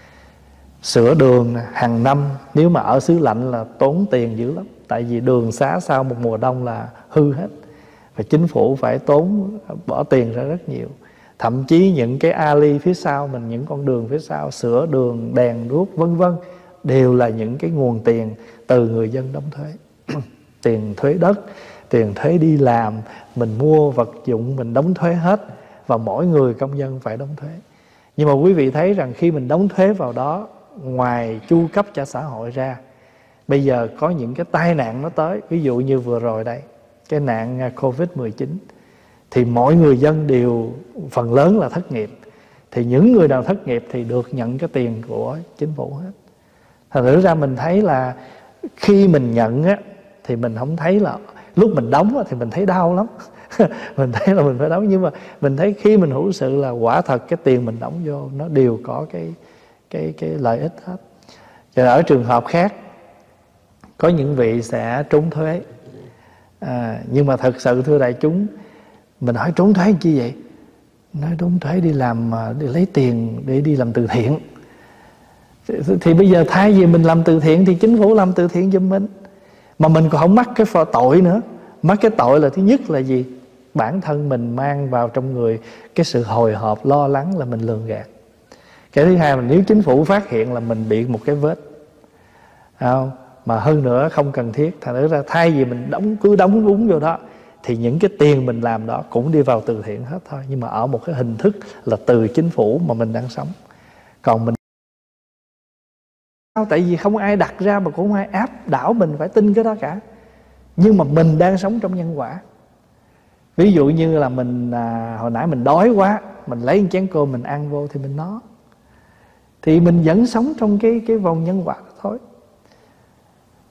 Speaker 2: Sửa đường hàng năm nếu mà ở xứ lạnh là tốn tiền dữ lắm. Tại vì đường xá sau một mùa đông là hư hết, và chính phủ phải tốn bỏ tiền ra rất nhiều. Thậm chí những cái alley phía sau mình, những con đường phía sau, sửa đường, đèn đuốc vân vân, đều là những cái nguồn tiền từ người dân đóng thuế. Tiền thuế đất, tiền thuế đi làm, mình mua vật dụng mình đóng thuế hết, và mỗi người công dân phải đóng thuế. Nhưng mà quý vị thấy rằng khi mình đóng thuế vào đó, ngoài chu cấp cho xã hội ra, bây giờ có những cái tai nạn nó tới. Ví dụ như vừa rồi đây, cái nạn Covid mười chín, thì mọi người dân đều phần lớn là thất nghiệp. Thì những người nào thất nghiệp thì được nhận cái tiền của chính phủ hết. Thật sự ra mình thấy là khi mình nhận á, thì mình không thấy là lúc mình đóng á, thì mình thấy đau lắm. Mình thấy là mình phải đóng, nhưng mà mình thấy khi mình hữu sự là quả thật cái tiền mình đóng vô nó đều có cái cái cái lợi ích hết. Cho nên ở trường hợp khác, có những vị sẽ trốn thuế, à, nhưng mà thật sự thưa đại chúng, mình hỏi trốn thuế chi vậy? Nói trốn thuế đi làm, đi lấy tiền để đi làm từ thiện. Thì, thì bây giờ thay vì mình làm từ thiện thì chính phủ làm từ thiện giùm mình, mà mình còn không mắc cái tội nữa. Mắc cái tội là thứ nhất là gì? Bản thân mình mang vào trong người cái sự hồi hộp, lo lắng là mình lường gạt. Cái thứ hai là nếu chính phủ phát hiện là mình bị một cái vết, không? Mà hơn nữa không cần thiết. Thành ra thay vì mình đóng cứ đóng đúng vô đó, thì những cái tiền mình làm đó cũng đi vào từ thiện hết thôi. Nhưng mà ở một cái hình thức là từ chính phủ mà mình đang sống. Còn mình, tại vì không ai đặt ra mà cũng không ai áp đảo mình phải tin cái đó cả. Nhưng mà mình đang sống trong nhân quả. Ví dụ như là mình à, hồi nãy mình đói quá, mình lấy một chén cơm mình ăn vô thì mình nó, thì mình vẫn sống trong cái cái vòng nhân quả đó thôi.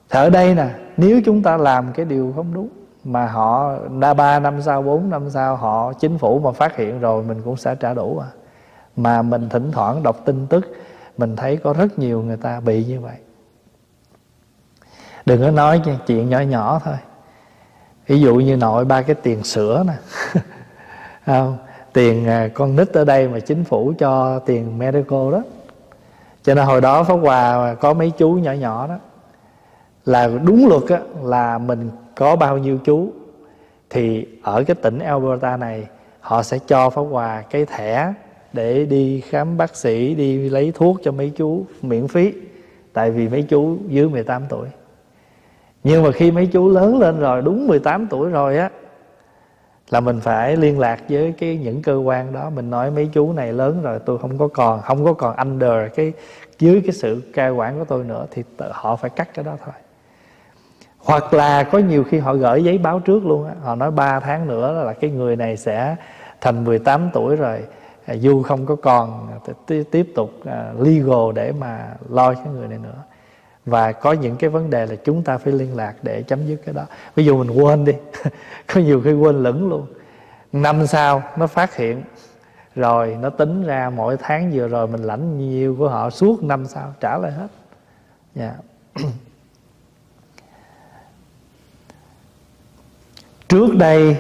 Speaker 2: Ở đây nè, nếu chúng ta làm cái điều không đúng mà họ đã ba năm sau, bốn năm sau họ chính phủ mà phát hiện rồi, mình cũng sẽ trả đủ à. Mà mình thỉnh thoảng đọc tin tức, mình thấy có rất nhiều người ta bị như vậy. Đừng có nói chuyện nhỏ nhỏ thôi. Ví dụ như nội ba cái tiền sữa nè không? Tiền con nít ở đây mà chính phủ cho tiền medical đó. Cho nên hồi đó Pháp Hòa có mấy chú nhỏ nhỏ đó, là đúng luật á, là mình có bao nhiêu chú thì ở cái tỉnh Alberta này họ sẽ cho Pháp Hòa cái thẻ để đi khám bác sĩ, đi lấy thuốc cho mấy chú miễn phí. Tại vì mấy chú dưới mười tám tuổi. Nhưng mà khi mấy chú lớn lên rồi, đúng mười tám tuổi rồi á, là mình phải liên lạc với cái những cơ quan đó. Mình nói mấy chú này lớn rồi, tôi không có còn Không có còn under cái dưới cái sự cai quản của tôi nữa, thì họ phải cắt cái đó thôi. Hoặc là có nhiều khi họ gửi giấy báo trước luôn á. Họ nói ba tháng nữa là cái người này sẽ thành mười tám tuổi rồi, dù không có còn tiếp tục legal để mà lo cái người này nữa. Và có những cái vấn đề là chúng ta phải liên lạc để chấm dứt cái đó. Ví dụ mình quên đi có nhiều khi quên lửng luôn. Năm sau nó phát hiện rồi, nó tính ra mỗi tháng vừa rồi mình lãnh nhiều của họ, suốt năm sau trả lại hết. Yeah. Trước đây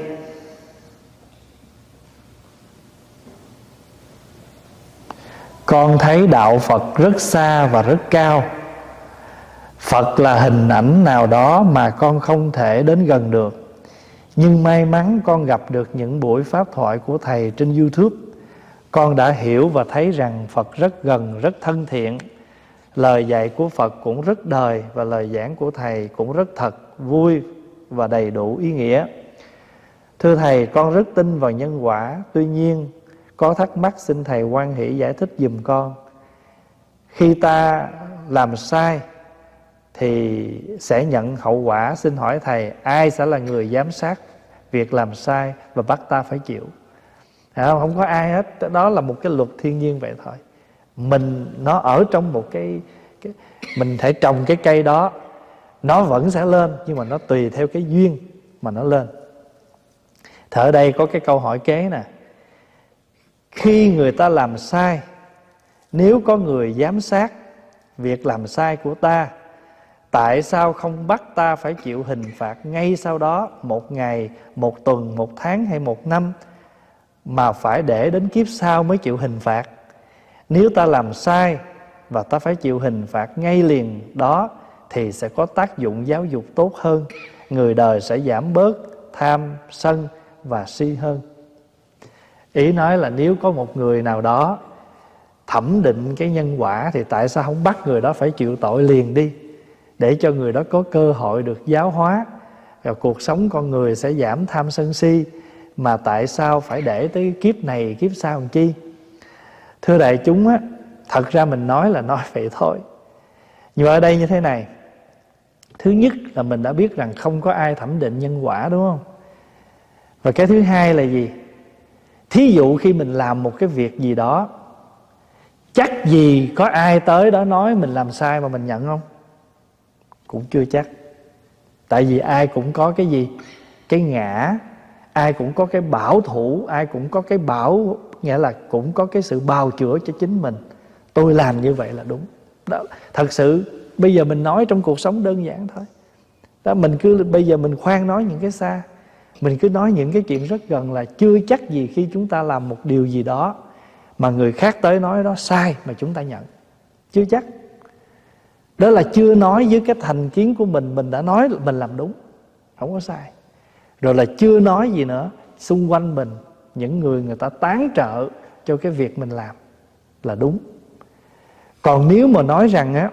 Speaker 2: con thấy đạo Phật rất xa và rất cao. Phật là hình ảnh nào đó mà con không thể đến gần được. Nhưng may mắn con gặp được những buổi pháp thoại của Thầy trên YouTube. Con đã hiểu và thấy rằng Phật rất gần, rất thân thiện. Lời dạy của Phật cũng rất đời, và lời giảng của Thầy cũng rất thật, vui và đầy đủ ý nghĩa. Thưa Thầy, con rất tin vào nhân quả. Tuy nhiên có thắc mắc xin Thầy hoan hỷ giải thích giùm con. Khi ta làm sai thì sẽ nhận hậu quả. Xin hỏi Thầy, ai sẽ là người giám sát việc làm sai và bắt ta phải chịu? Không, không có ai hết. Đó là một cái luật thiên nhiên vậy thôi. Mình nó ở trong một cái, cái mình thể trồng cái cây đó, nó vẫn sẽ lên, nhưng mà nó tùy theo cái duyên mà nó lên. Thì ở đây có cái câu hỏi kế nè. Khi người ta làm sai, nếu có người giám sát việc làm sai của ta, tại sao không bắt ta phải chịu hình phạt ngay sau đó, một ngày, một tuần, một tháng hay một năm, mà phải để đến kiếp sau mới chịu hình phạt? Nếu ta làm sai và ta phải chịu hình phạt ngay liền đó, thì sẽ có tác dụng giáo dục tốt hơn. Người đời sẽ giảm bớt tham, sân và si hơn. Ý nói là nếu có một người nào đó thẩm định cái nhân quả, thì tại sao không bắt người đó phải chịu tội liền đi, để cho người đó có cơ hội được giáo hóa, và cuộc sống con người sẽ giảm tham sân si. Mà tại sao phải để tới kiếp này kiếp sau làm chi? Thưa đại chúng á, thật ra mình nói là nói vậy thôi. Nhưng ở đây như thế này. Thứ nhất là mình đã biết rằng không có ai thẩm định nhân quả, đúng không? Và cái thứ hai là gì? Thí dụ khi mình làm một cái việc gì đó, chắc gì có ai tới đó nói mình làm sai mà mình nhận không? Cũng chưa chắc. Tại vì ai cũng có cái gì? Cái ngã. Ai cũng có cái bảo thủ. Ai cũng có cái bảo, nghĩa là cũng có cái sự bào chữa cho chính mình. Tôi làm như vậy là đúng đó. Thật sự bây giờ mình nói trong cuộc sống đơn giản thôi đó. Mình cứ bây giờ mình khoan nói những cái xa, mình cứ nói những cái chuyện rất gần, là chưa chắc gì khi chúng ta làm một điều gì đó mà người khác tới nói đó sai mà chúng ta nhận. Chưa chắc. Đó là chưa nói với cái thành kiến của mình, mình đã nói mình làm đúng, không có sai. Rồi là chưa nói gì nữa, xung quanh mình những người người ta tán trợ cho cái việc mình làm là đúng. Còn nếu mà nói rằng á,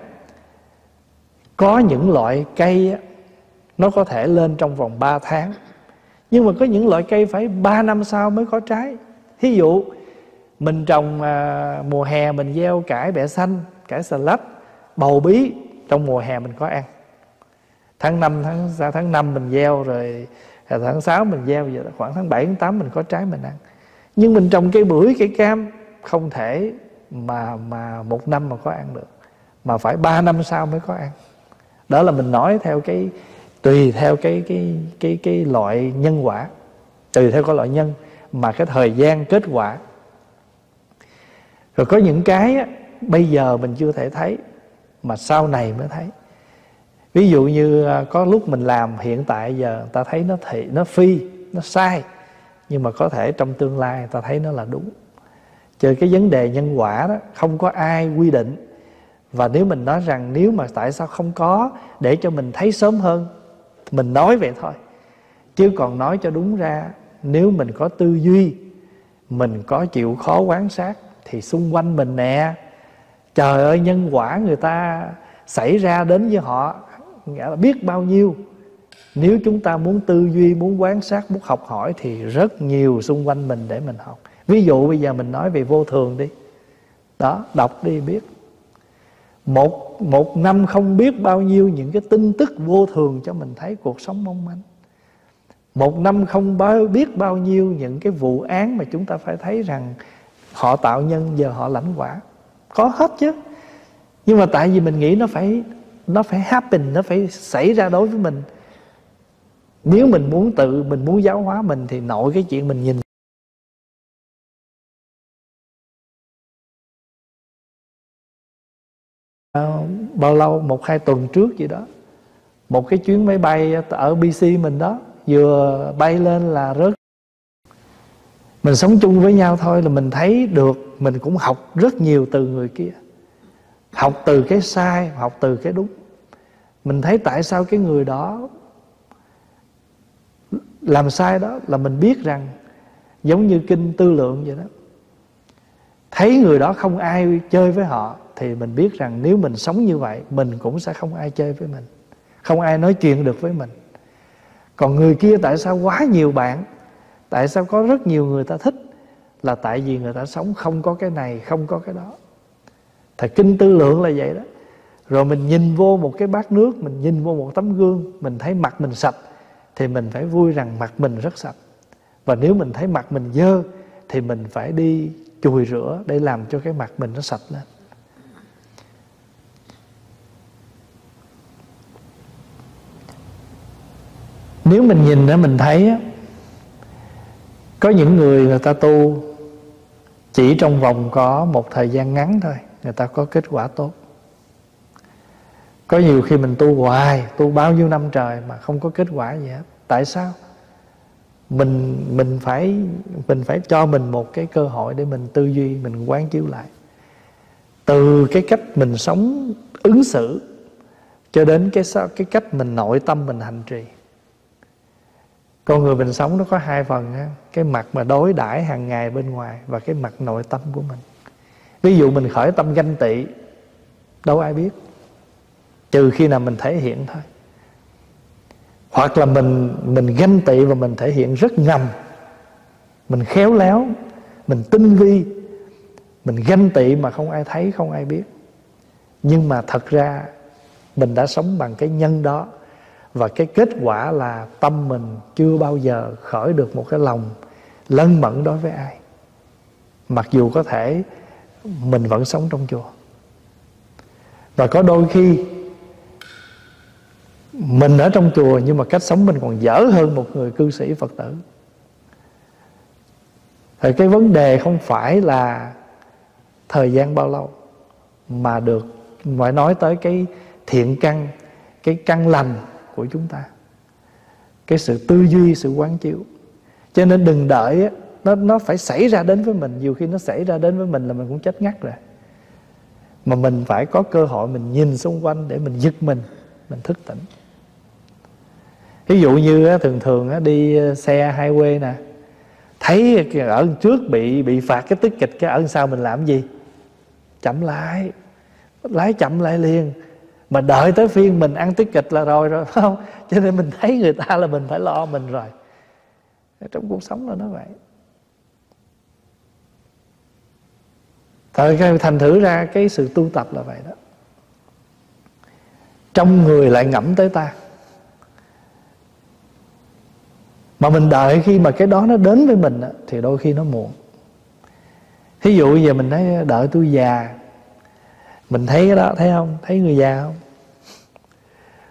Speaker 2: có những loại cây á, nó có thể lên trong vòng ba tháng, nhưng mà có những loại cây phải ba năm sau mới có trái. Thí dụ mình trồng à, mùa hè mình gieo cải bẹ xanh, cải xà lách, bầu bí, trong mùa hè mình có ăn. Tháng năm, tháng tháng năm mình gieo, rồi tháng sáu mình gieo, giờ khoảng tháng bảy, tháng tám mình có trái mình ăn. Nhưng mình trồng cây bưởi, cây cam, không thể mà mà một năm mà có ăn được, mà phải ba năm sau mới có ăn. Đó là mình nói theo cái tùy theo cái cái cái cái loại nhân quả, tùy theo cái loại nhân mà cái thời gian kết quả. Rồi có những cái á, bây giờ mình chưa thể thấy mà sau này mới thấy. Ví dụ như có lúc mình làm hiện tại giờ ta thấy nó thị, nó phi, nó sai, nhưng mà có thể trong tương lai ta thấy nó là đúng. Cho cái vấn đề nhân quả đó không có ai quy định. Và nếu mình nói rằng nếu mà tại sao không có để cho mình thấy sớm hơn, mình nói vậy thôi. Chứ còn nói cho đúng ra, nếu mình có tư duy, mình có chịu khó quan sát, thì xung quanh mình nè, trời ơi, nhân quả người ta xảy ra đến với họ nghĩa là biết bao nhiêu. Nếu chúng ta muốn tư duy, muốn quan sát, muốn học hỏi thì rất nhiều xung quanh mình để mình học. Ví dụ bây giờ mình nói về vô thường đi. Đó, đọc đi biết. Một, một năm không biết bao nhiêu những cái tin tức vô thường cho mình thấy cuộc sống mong manh. Một năm không bao, biết bao nhiêu những cái vụ án mà chúng ta phải thấy rằng họ tạo nhân, giờ họ lãnh quả. Có hết chứ. Nhưng mà tại vì mình nghĩ nó phải Nó phải happen, nó phải xảy ra đối với mình. Nếu mình muốn tự, mình muốn giáo hóa mình thì nội cái chuyện mình nhìn. Bao lâu, một hai tuần trước gì đó, một cái chuyến máy bay ở bê xê mình đó, vừa bay lên là rớt. Mình sống chung với nhau thôi là mình thấy được, mình cũng học rất nhiều từ người kia. Học từ cái sai, học từ cái đúng. Mình thấy tại sao cái người đó làm sai đó, là mình biết rằng giống như kinh Tư Lượng vậy đó. Thấy người đó không ai chơi với họ thì mình biết rằng nếu mình sống như vậy, mình cũng sẽ không ai chơi với mình, không ai nói chuyện được với mình. Còn người kia tại sao quá nhiều bạn, tại sao có rất nhiều người ta thích, là tại vì người ta sống không có cái này, không có cái đó. Thì kinh Tư Lượng là vậy đó. Rồi mình nhìn vô một cái bát nước, mình nhìn vô một tấm gương, mình thấy mặt mình sạch thì mình phải vui rằng mặt mình rất sạch. Và nếu mình thấy mặt mình dơ thì mình phải đi chùi rửa để làm cho cái mặt mình nó sạch lên. Nếu mình nhìn đó, mình thấy có những người người ta tu chỉ trong vòng có một thời gian ngắn thôi, người ta có kết quả tốt. Có nhiều khi mình tu hoài, tu bao nhiêu năm trời mà không có kết quả gì hết. Tại sao? Mình mình phải mình phải cho mình một cái cơ hội để mình tư duy, mình quán chiếu lại. Từ cái cách mình sống ứng xử cho đến cái cái cách mình nội tâm mình hành trì. Con người mình sống nó có hai phần ha, cái mặt mà đối đãi hàng ngày bên ngoài và cái mặt nội tâm của mình. Ví dụ mình khởi tâm ganh tị, đâu ai biết, trừ khi nào mình thể hiện thôi. Hoặc là mình mình ganh tị và mình thể hiện rất ngầm, mình khéo léo, mình tinh vi, mình ganh tị mà không ai thấy, không ai biết. Nhưng mà thật ra mình đã sống bằng cái nhân đó. Và cái kết quả là tâm mình chưa bao giờ khởi được một cái lòng lân mẫn đối với ai. Mặc dù có thể mình vẫn sống trong chùa. Và có đôi khi mình ở trong chùa nhưng mà cách sống mình còn dở hơn một người cư sĩ Phật tử. Thì cái vấn đề không phải là thời gian bao lâu, mà được phải nói tới cái thiện căn, cái căn lành của chúng ta, cái sự tư duy, sự quán chiếu. Cho nên đừng đợi nó, nó phải xảy ra đến với mình. Nhiều khi nó xảy ra đến với mình là mình cũng chết ngắt rồi. Mà mình phải có cơ hội mình nhìn xung quanh để mình giật mình, mình thức tỉnh. Ví dụ như thường thường đi xe highway nè, thấy ở trước bị bị phạt cái ticket kịch, cái ở sau mình làm gì? Chậm lại, lái chậm lại liền. Mà đợi tới phiên mình ăn ticket kịch là rồi rồi, phải không? Cho nên mình thấy người ta là mình phải lo mình rồi. Trong cuộc sống là nó vậy. Thời thành thử ra cái sự tu tập là vậy đó. Trong người lại ngẫm tới ta. Mà mình đợi khi mà cái đó nó đến với mình thì đôi khi nó muộn. Thí dụ giờ mình thấy đợi tôi già, mình thấy cái đó, thấy không? Thấy người già không?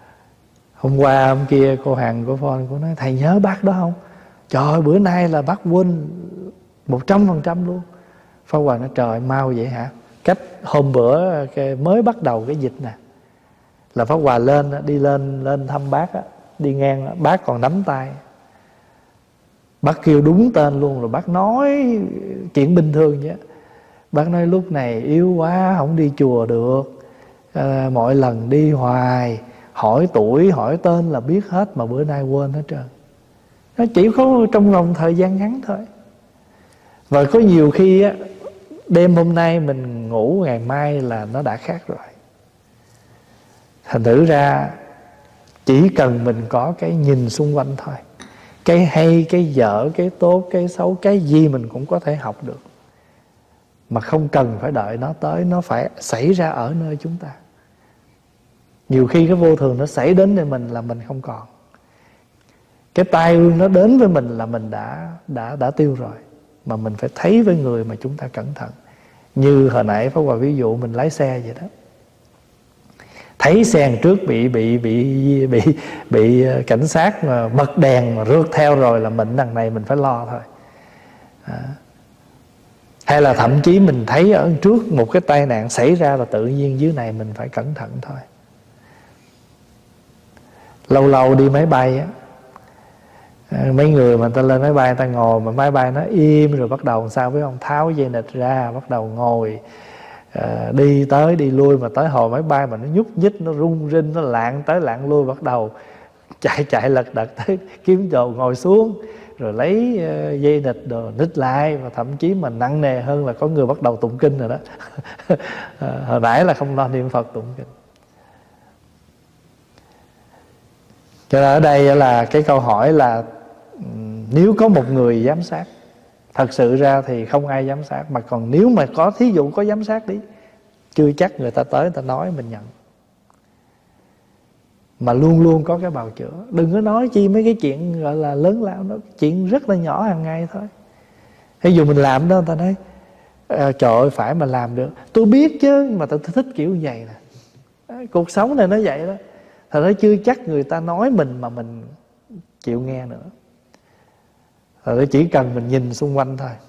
Speaker 2: Hôm qua hôm kia cô Hằng cô phone cô nói thầy nhớ bác đó không? Trời ơi, bữa nay là bác quên một trăm phần trăm luôn. Pháp Hòa nói trời mau vậy hả? Cách hôm bữa cái mới bắt đầu cái dịch nè, là Pháp Hòa lên đi lên lên thăm bác á, đi ngang đó, bác còn nắm tay. Bác kêu đúng tên luôn, rồi bác nói chuyện bình thường vậy. Bác nói lúc này yếu quá, không đi chùa được, à, mọi lần đi hoài, hỏi tuổi, hỏi tên là biết hết, mà bữa nay quên hết trơn. Nó chỉ có trong vòng thời gian ngắn thôi. Và có nhiều khi á, đêm hôm nay mình ngủ, ngày mai là nó đã khác rồi. Thành thử ra chỉ cần mình có cái nhìn xung quanh thôi, cái hay, cái dở, cái tốt, cái xấu, cái gì mình cũng có thể học được, mà không cần phải đợi nó tới. Nó phải xảy ra ở nơi chúng ta. Nhiều khi cái vô thường nó xảy đến với mình là mình không còn. Cái tai ương nó đến với mình là mình đã đã đã tiêu rồi. Mà mình phải thấy với người mà chúng ta cẩn thận. Như hồi nãy Pháp Hòa ví dụ mình lái xe vậy đó, thấy xe đằng trước bị bị bị bị bị cảnh sát mà bật đèn mà rượt theo rồi là mình đằng này mình phải lo thôi. À. Hay là thậm chí mình thấy ở trước một cái tai nạn xảy ra là tự nhiên dưới này mình phải cẩn thận thôi. Lâu lâu đi máy bay á, mấy người mà ta lên máy bay ta ngồi mà máy bay nó im rồi bắt đầu sao với ông, tháo dây nịt ra bắt đầu ngồi, à, đi tới đi lui, mà tới hồi máy bay mà nó nhúc nhích, nó rung rinh, nó lạng tới lạng lui, bắt đầu chạy chạy lật đật tới kiếm chỗ ngồi xuống, rồi lấy uh, dây nịt đồ nít lại, và thậm chí mà nặng nề hơn là có người bắt đầu tụng kinh rồi đó. À, hồi nãy là không lo niệm Phật tụng kinh. Cho nên ở đây là cái câu hỏi là nếu có một người giám sát, thật sự ra thì không ai giám sát, mà còn nếu mà có, thí dụ có giám sát đi, chưa chắc người ta tới người ta nói mình nhận. Mà luôn luôn có cái bào chữa. Đừng có nói chi mấy cái chuyện gọi là lớn lao, nó chuyện rất là nhỏ hàng ngày thôi. Ví dụ mình làm đó, người ta nói à, trời ơi phải mà làm được. Tôi biết chứ, mà tôi thích kiểu như vậy nè. Cuộc sống này nó vậy đó. Thật ra chưa chắc người ta nói mình mà mình chịu nghe nữa. Thật ra chỉ cần mình nhìn xung quanh thôi.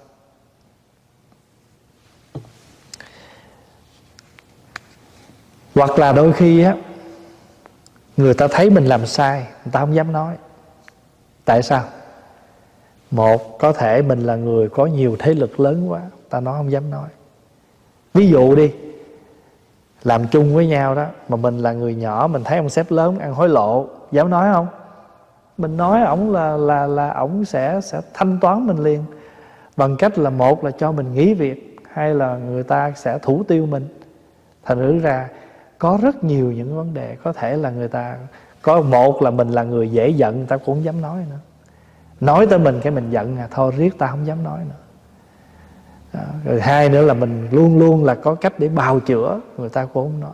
Speaker 2: Hoặc là đôi khi á, người ta thấy mình làm sai, người ta không dám nói. Tại sao? Một, có thể mình là người có nhiều thế lực lớn quá, ta nói không dám nói. Ví dụ đi, làm chung với nhau đó, mà mình là người nhỏ, mình thấy ông sếp lớn ăn hối lộ, dám nói không? Mình nói ổng là là là ổng sẽ sẽ thanh toán mình liền, bằng cách là một là cho mình nghỉ việc, hai là người ta sẽ thủ tiêu mình. Thành thử ra có rất nhiều những vấn đề có thể là người ta có, một là mình là người dễ giận, người ta cũng không dám nói nữa. Nói tới mình cái mình giận à, thôi riết ta không dám nói nữa. Đó. Rồi hai nữa là mình luôn luôn là có cách để bào chữa, người ta cũng không nói.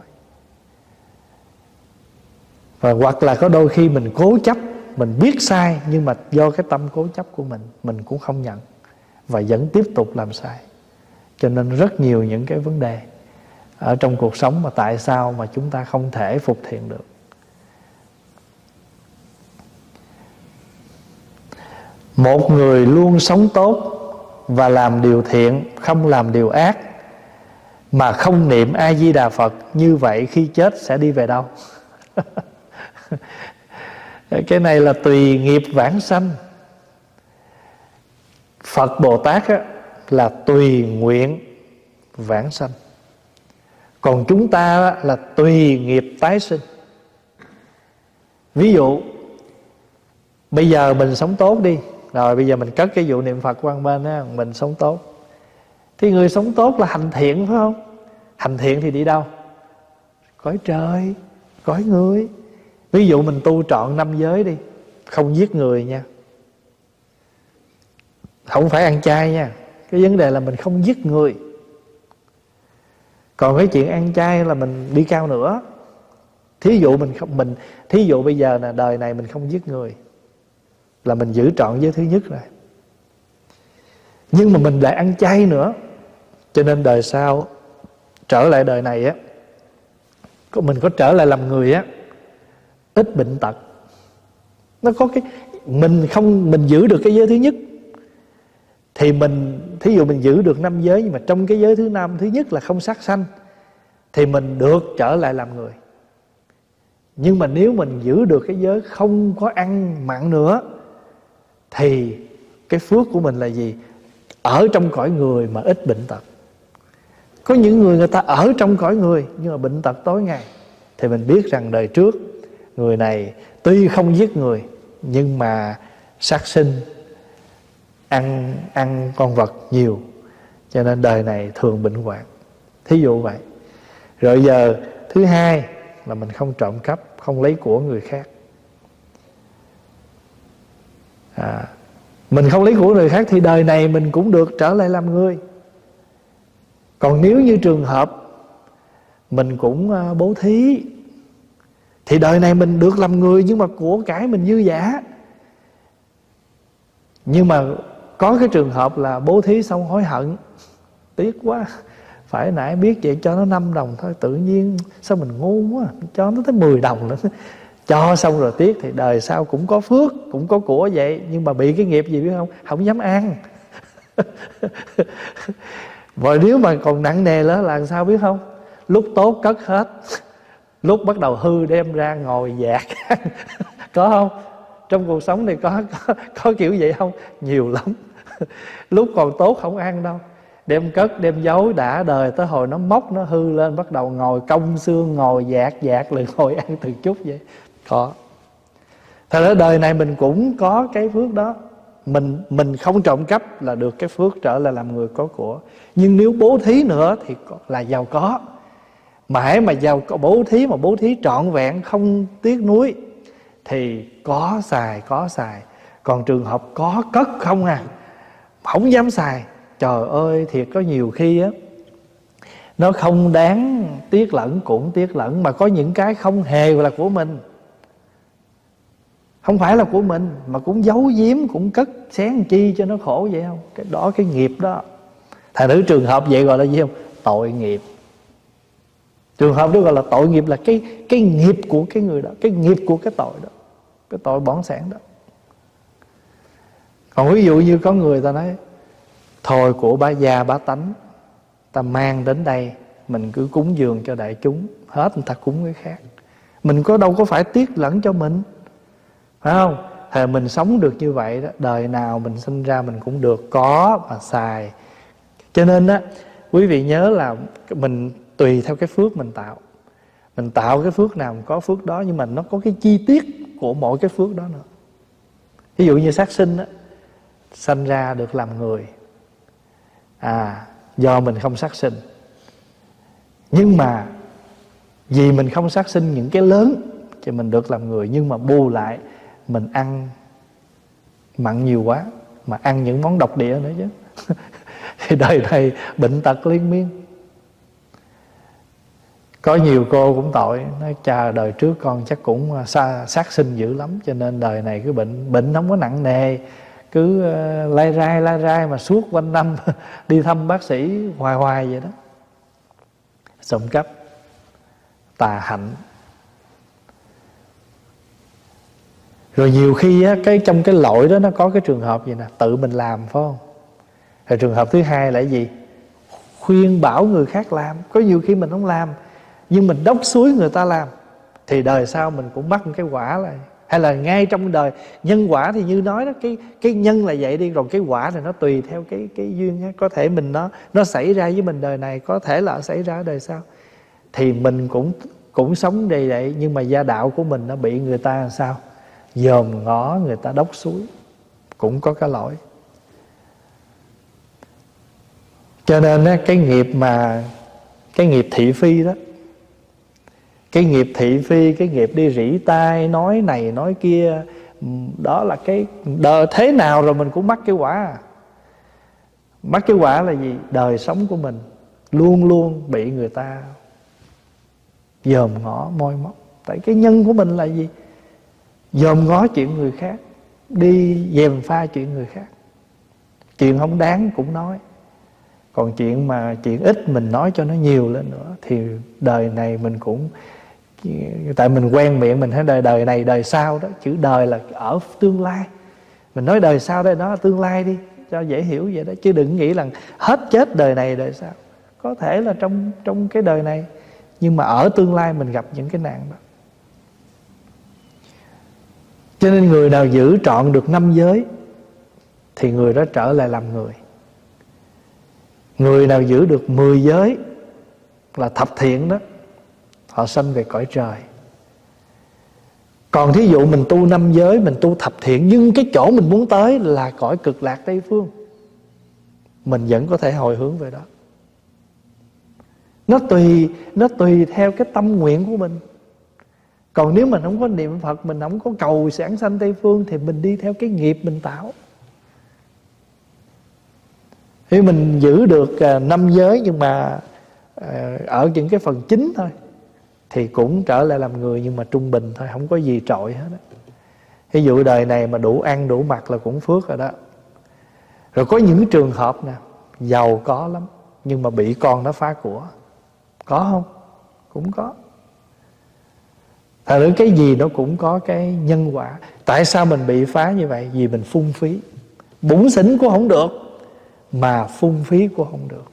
Speaker 2: Và hoặc là có đôi khi mình cố chấp, mình biết sai, nhưng mà do cái tâm cố chấp của mình, mình cũng không nhận và vẫn tiếp tục làm sai. Cho nên rất nhiều những cái vấn đề ở trong cuộc sống mà tại sao mà chúng ta không thể phục thiện được. Một người luôn sống tốt và làm điều thiện, không làm điều ác, mà không niệm A-di-đà Phật, như vậy khi chết sẽ đi về đâu? Cái này là tùy nghiệp vãng sanh. Phật Bồ Tát á, là tùy nguyện vãng sanh. Còn chúng ta á, là tùy nghiệp tái sinh. Ví dụ bây giờ mình sống tốt đi, rồi bây giờ mình cất cái vụ niệm Phật qua bên á, mình sống tốt. Thì người sống tốt là hành thiện phải không? Hành thiện thì đi đâu? Cõi trời, cõi người. Ví dụ mình tu trọn năm giới đi, không giết người nha, không phải ăn chay nha. Cái vấn đề là mình không giết người. Còn cái chuyện ăn chay là mình đi cao nữa. Thí dụ mình không mình thí dụ bây giờ là đời này mình không giết người, là mình giữ trọn giới thứ nhất rồi. Nhưng mà mình lại ăn chay nữa, cho nên đời sau trở lại đời này á, mình có trở lại làm người á, ít bệnh tật, Nó có cái mình không mình giữ được cái giới thứ nhất thì mình, thí dụ mình giữ được năm giới, nhưng mà trong cái giới thứ năm, thứ nhất là không sát sanh, thì mình được trở lại làm người. Nhưng mà nếu mình giữ được cái giới không có ăn mặn nữa, thì cái phước của mình là gì? Ở trong cõi người mà ít bệnh tật. Có những người người ta ở trong cõi người nhưng mà bệnh tật tối ngày, thì mình biết rằng đời trước người này tuy không giết người nhưng mà sát sinh, ăn ăn con vật nhiều, cho nên đời này thường bệnh hoạn. Thí dụ vậy. Rồi giờ thứ hai là mình không trộm cắp, không lấy của người khác. à, Mình không lấy của người khác thì đời này mình cũng được trở lại làm người. Còn nếu như trường hợp mình cũng bố thí, thì đời này mình được làm người nhưng mà của cải mình dư dả. Nhưng mà có cái trường hợp là bố thí xong hối hận, tiếc quá, phải nãy biết vậy cho nó năm đồng thôi, tự nhiên sao mình ngu quá, cho nó tới mười đồng nữa. Cho xong rồi tiếc, thì đời sau cũng có phước, cũng có của vậy, nhưng mà bị cái nghiệp gì biết không? Không dám ăn. Và nếu mà còn nặng nề nữa là làm sao biết không? Lúc tốt cất hết, lúc bắt đầu hư đem ra ngồi dạt. Có không? Trong cuộc sống này có, có, có kiểu vậy không? Nhiều lắm. Lúc còn tốt không ăn đâu, đem cất, đem giấu đã đời, tới hồi nó móc, nó hư lên, bắt đầu ngồi cong xương, ngồi dạt dạt rồi ngồi ăn từng chút vậy. Có. Thật ra đời này mình cũng có cái phước đó. Mình mình không trộm cắp là được cái phước trở lại làm người có của. Nhưng nếu bố thí nữa thì là giàu có. Mãi mà giàu có bố thí, mà bố thí trọn vẹn không tiếc nuối, thì có xài, có xài. Còn trường hợp có cất không à, không dám xài, trời ơi, thiệt có nhiều khi á, nó không đáng tiếc lẫn cũng tiếc lẫn. Mà có những cái không hề là của mình, không phải là của mình, mà cũng giấu giếm, cũng cất xén chi cho nó khổ vậy không? Cái đó, cái nghiệp đó. Thành thử trường hợp vậy gọi là gì không? Tội nghiệp. Trường hợp đó gọi là tội nghiệp, là cái, cái nghiệp của cái người đó, cái nghiệp của cái tội đó, cái tội bỏng sẻn đó. Còn ví dụ như có người ta nói thôi của bá gia bá tánh, ta mang đến đây, mình cứ cúng dường cho đại chúng, hết người ta cúng cái khác. Mình có đâu có phải tiếc lẫn cho mình, phải không? Thì mình sống được như vậy đó, đời nào mình sinh ra mình cũng được có mà xài. Cho nên á, quý vị nhớ là mình tùy theo cái phước mình tạo. Mình tạo cái phước nào mình có phước đó, nhưng mà nó có cái chi tiết của mỗi cái phước đó nữa. Ví dụ như sát sinh á, sanh ra được làm người, à, do mình không sát sinh. Nhưng mà vì mình không sát sinh những cái lớn thì mình được làm người, nhưng mà bù lại mình ăn mặn nhiều quá, mà ăn những món độc địa nữa chứ. Thì đời này bệnh tật liên miên. Có nhiều cô cũng tội, nói cha đời trước con chắc cũng sát sinh dữ lắm, cho nên đời này cái bệnh bệnh không có nặng nề, cứ lai rai lai rai mà suốt quanh năm đi thăm bác sĩ hoài hoài vậy đó. Trộm cắp, tà hạnh. Rồi nhiều khi á, cái trong cái lỗi đó nó có cái trường hợp gì nè, tự mình làm, phải không? Rồi trường hợp thứ hai là cái gì? Khuyên bảo người khác làm. Có nhiều khi mình không làm, nhưng mình đốc xúi người ta làm, thì đời sau mình cũng mắc một cái quả lại. Hay là ngay trong đời nhân quả thì như nói đó, cái cái nhân là vậy đi, rồi cái quả này nó tùy theo cái cái duyên á. Có thể mình nó nó xảy ra với mình đời này, có thể là xảy ra đời sau. Thì mình cũng cũng sống đầy vậy, nhưng mà gia đạo của mình nó bị người ta làm sao? Dòm ngó, người ta đốc xúi, cũng có cái lỗi. Cho nên á, cái nghiệp mà cái nghiệp thị phi đó, cái nghiệp thị phi, cái nghiệp đi rỉ tai, nói này nói kia, đó là cái đời thế nào rồi mình cũng mắc cái quả. Mắc cái quả là gì? Đời sống của mình luôn luôn bị người ta dòm ngó, moi móc. Tại cái nhân của mình là gì? Dòm ngó chuyện người khác, đi dèm pha chuyện người khác. Chuyện không đáng cũng nói. Còn chuyện mà chuyện ít mình nói cho nó nhiều lên nữa, thì đời này mình cũng Tại mình quen miệng mình nói đời đời này đời sau đó. Chữ đời là ở tương lai. Mình nói đời sau đây, đó là tương lai đi, cho dễ hiểu vậy đó. Chứ đừng nghĩ là hết chết đời này đời sau. Có thể là trong trong cái đời này, nhưng mà ở tương lai mình gặp những cái nạn đó. Cho nên người nào giữ trọn được năm giới thì người đó trở lại làm người. Người nào giữ được mười giới là thập thiện đó, họ sanh về cõi trời. Còn thí dụ mình tu năm giới, mình tu thập thiện, nhưng cái chỗ mình muốn tới là cõi cực lạc Tây Phương, mình vẫn có thể hồi hướng về đó. Nó tùy Nó tùy theo cái tâm nguyện của mình. Còn nếu mình không có niệm Phật, mình không có cầu giảng sanh Tây Phương, thì mình đi theo cái nghiệp mình tạo. Khi mình giữ được uh, năm giới, nhưng mà uh, ở những cái phần chính thôi, thì cũng trở lại làm người, nhưng mà trung bình thôi, không có gì trội hết đó. Ví dụ đời này mà đủ ăn đủ mặc là cũng phước rồi đó. Rồi có những trường hợp nè, giàu có lắm nhưng mà bị con nó phá của. Có không? Cũng có. Thật ra cái gì nó cũng có cái nhân quả. Tại sao mình bị phá như vậy? Vì mình phung phí. Bủn xỉn cũng không được, mà phung phí cũng không được.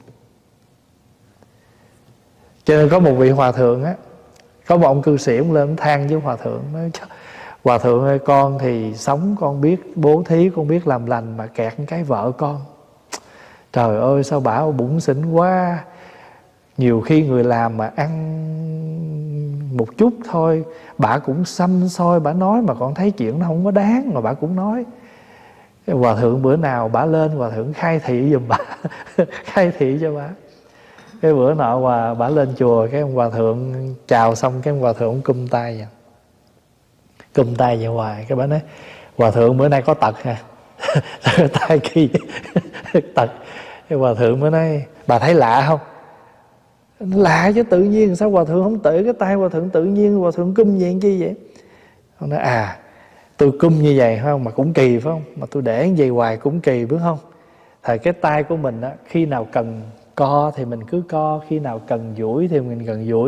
Speaker 2: Cho nên có một vị hòa thượng á, có một ông cư sĩ ông lên than với hòa thượng, nói: hòa thượng ơi, con thì sống con biết bố thí, con biết làm lành, mà kẹt cái vợ con. Trời ơi, sao bả bủn xỉn quá. Nhiều khi người làm mà ăn một chút thôi, bả cũng xăm xôi, bả nói mà con thấy chuyện nó không có đáng, mà bả cũng nói. Hòa thượng bữa nào bả lên, hòa thượng khai thị giùm bả khai thị cho bả. Cái bữa nọ hòa bả lên chùa, cái ông hòa thượng chào xong, cái ông hòa thượng cum tay vậy, cum tay vậy hoài. Cái bả nói: hòa thượng bữa nay có tật hả? Tay kỳ tật. Cái hòa thượng mới nói: bà thấy lạ không? Lạ chứ, tự nhiên sao hòa thượng không tự cái tay hòa thượng tự nhiên, hòa thượng cum vậy chi vậy? Ông nói: à, tôi cum như vậy phải không, mà cũng kỳ phải không, mà tôi để như vậy hoài cũng kỳ phải không? Thời cái tay của mình á, khi nào cần co thì mình cứ co, khi nào cần duỗi thì mình cần duỗi.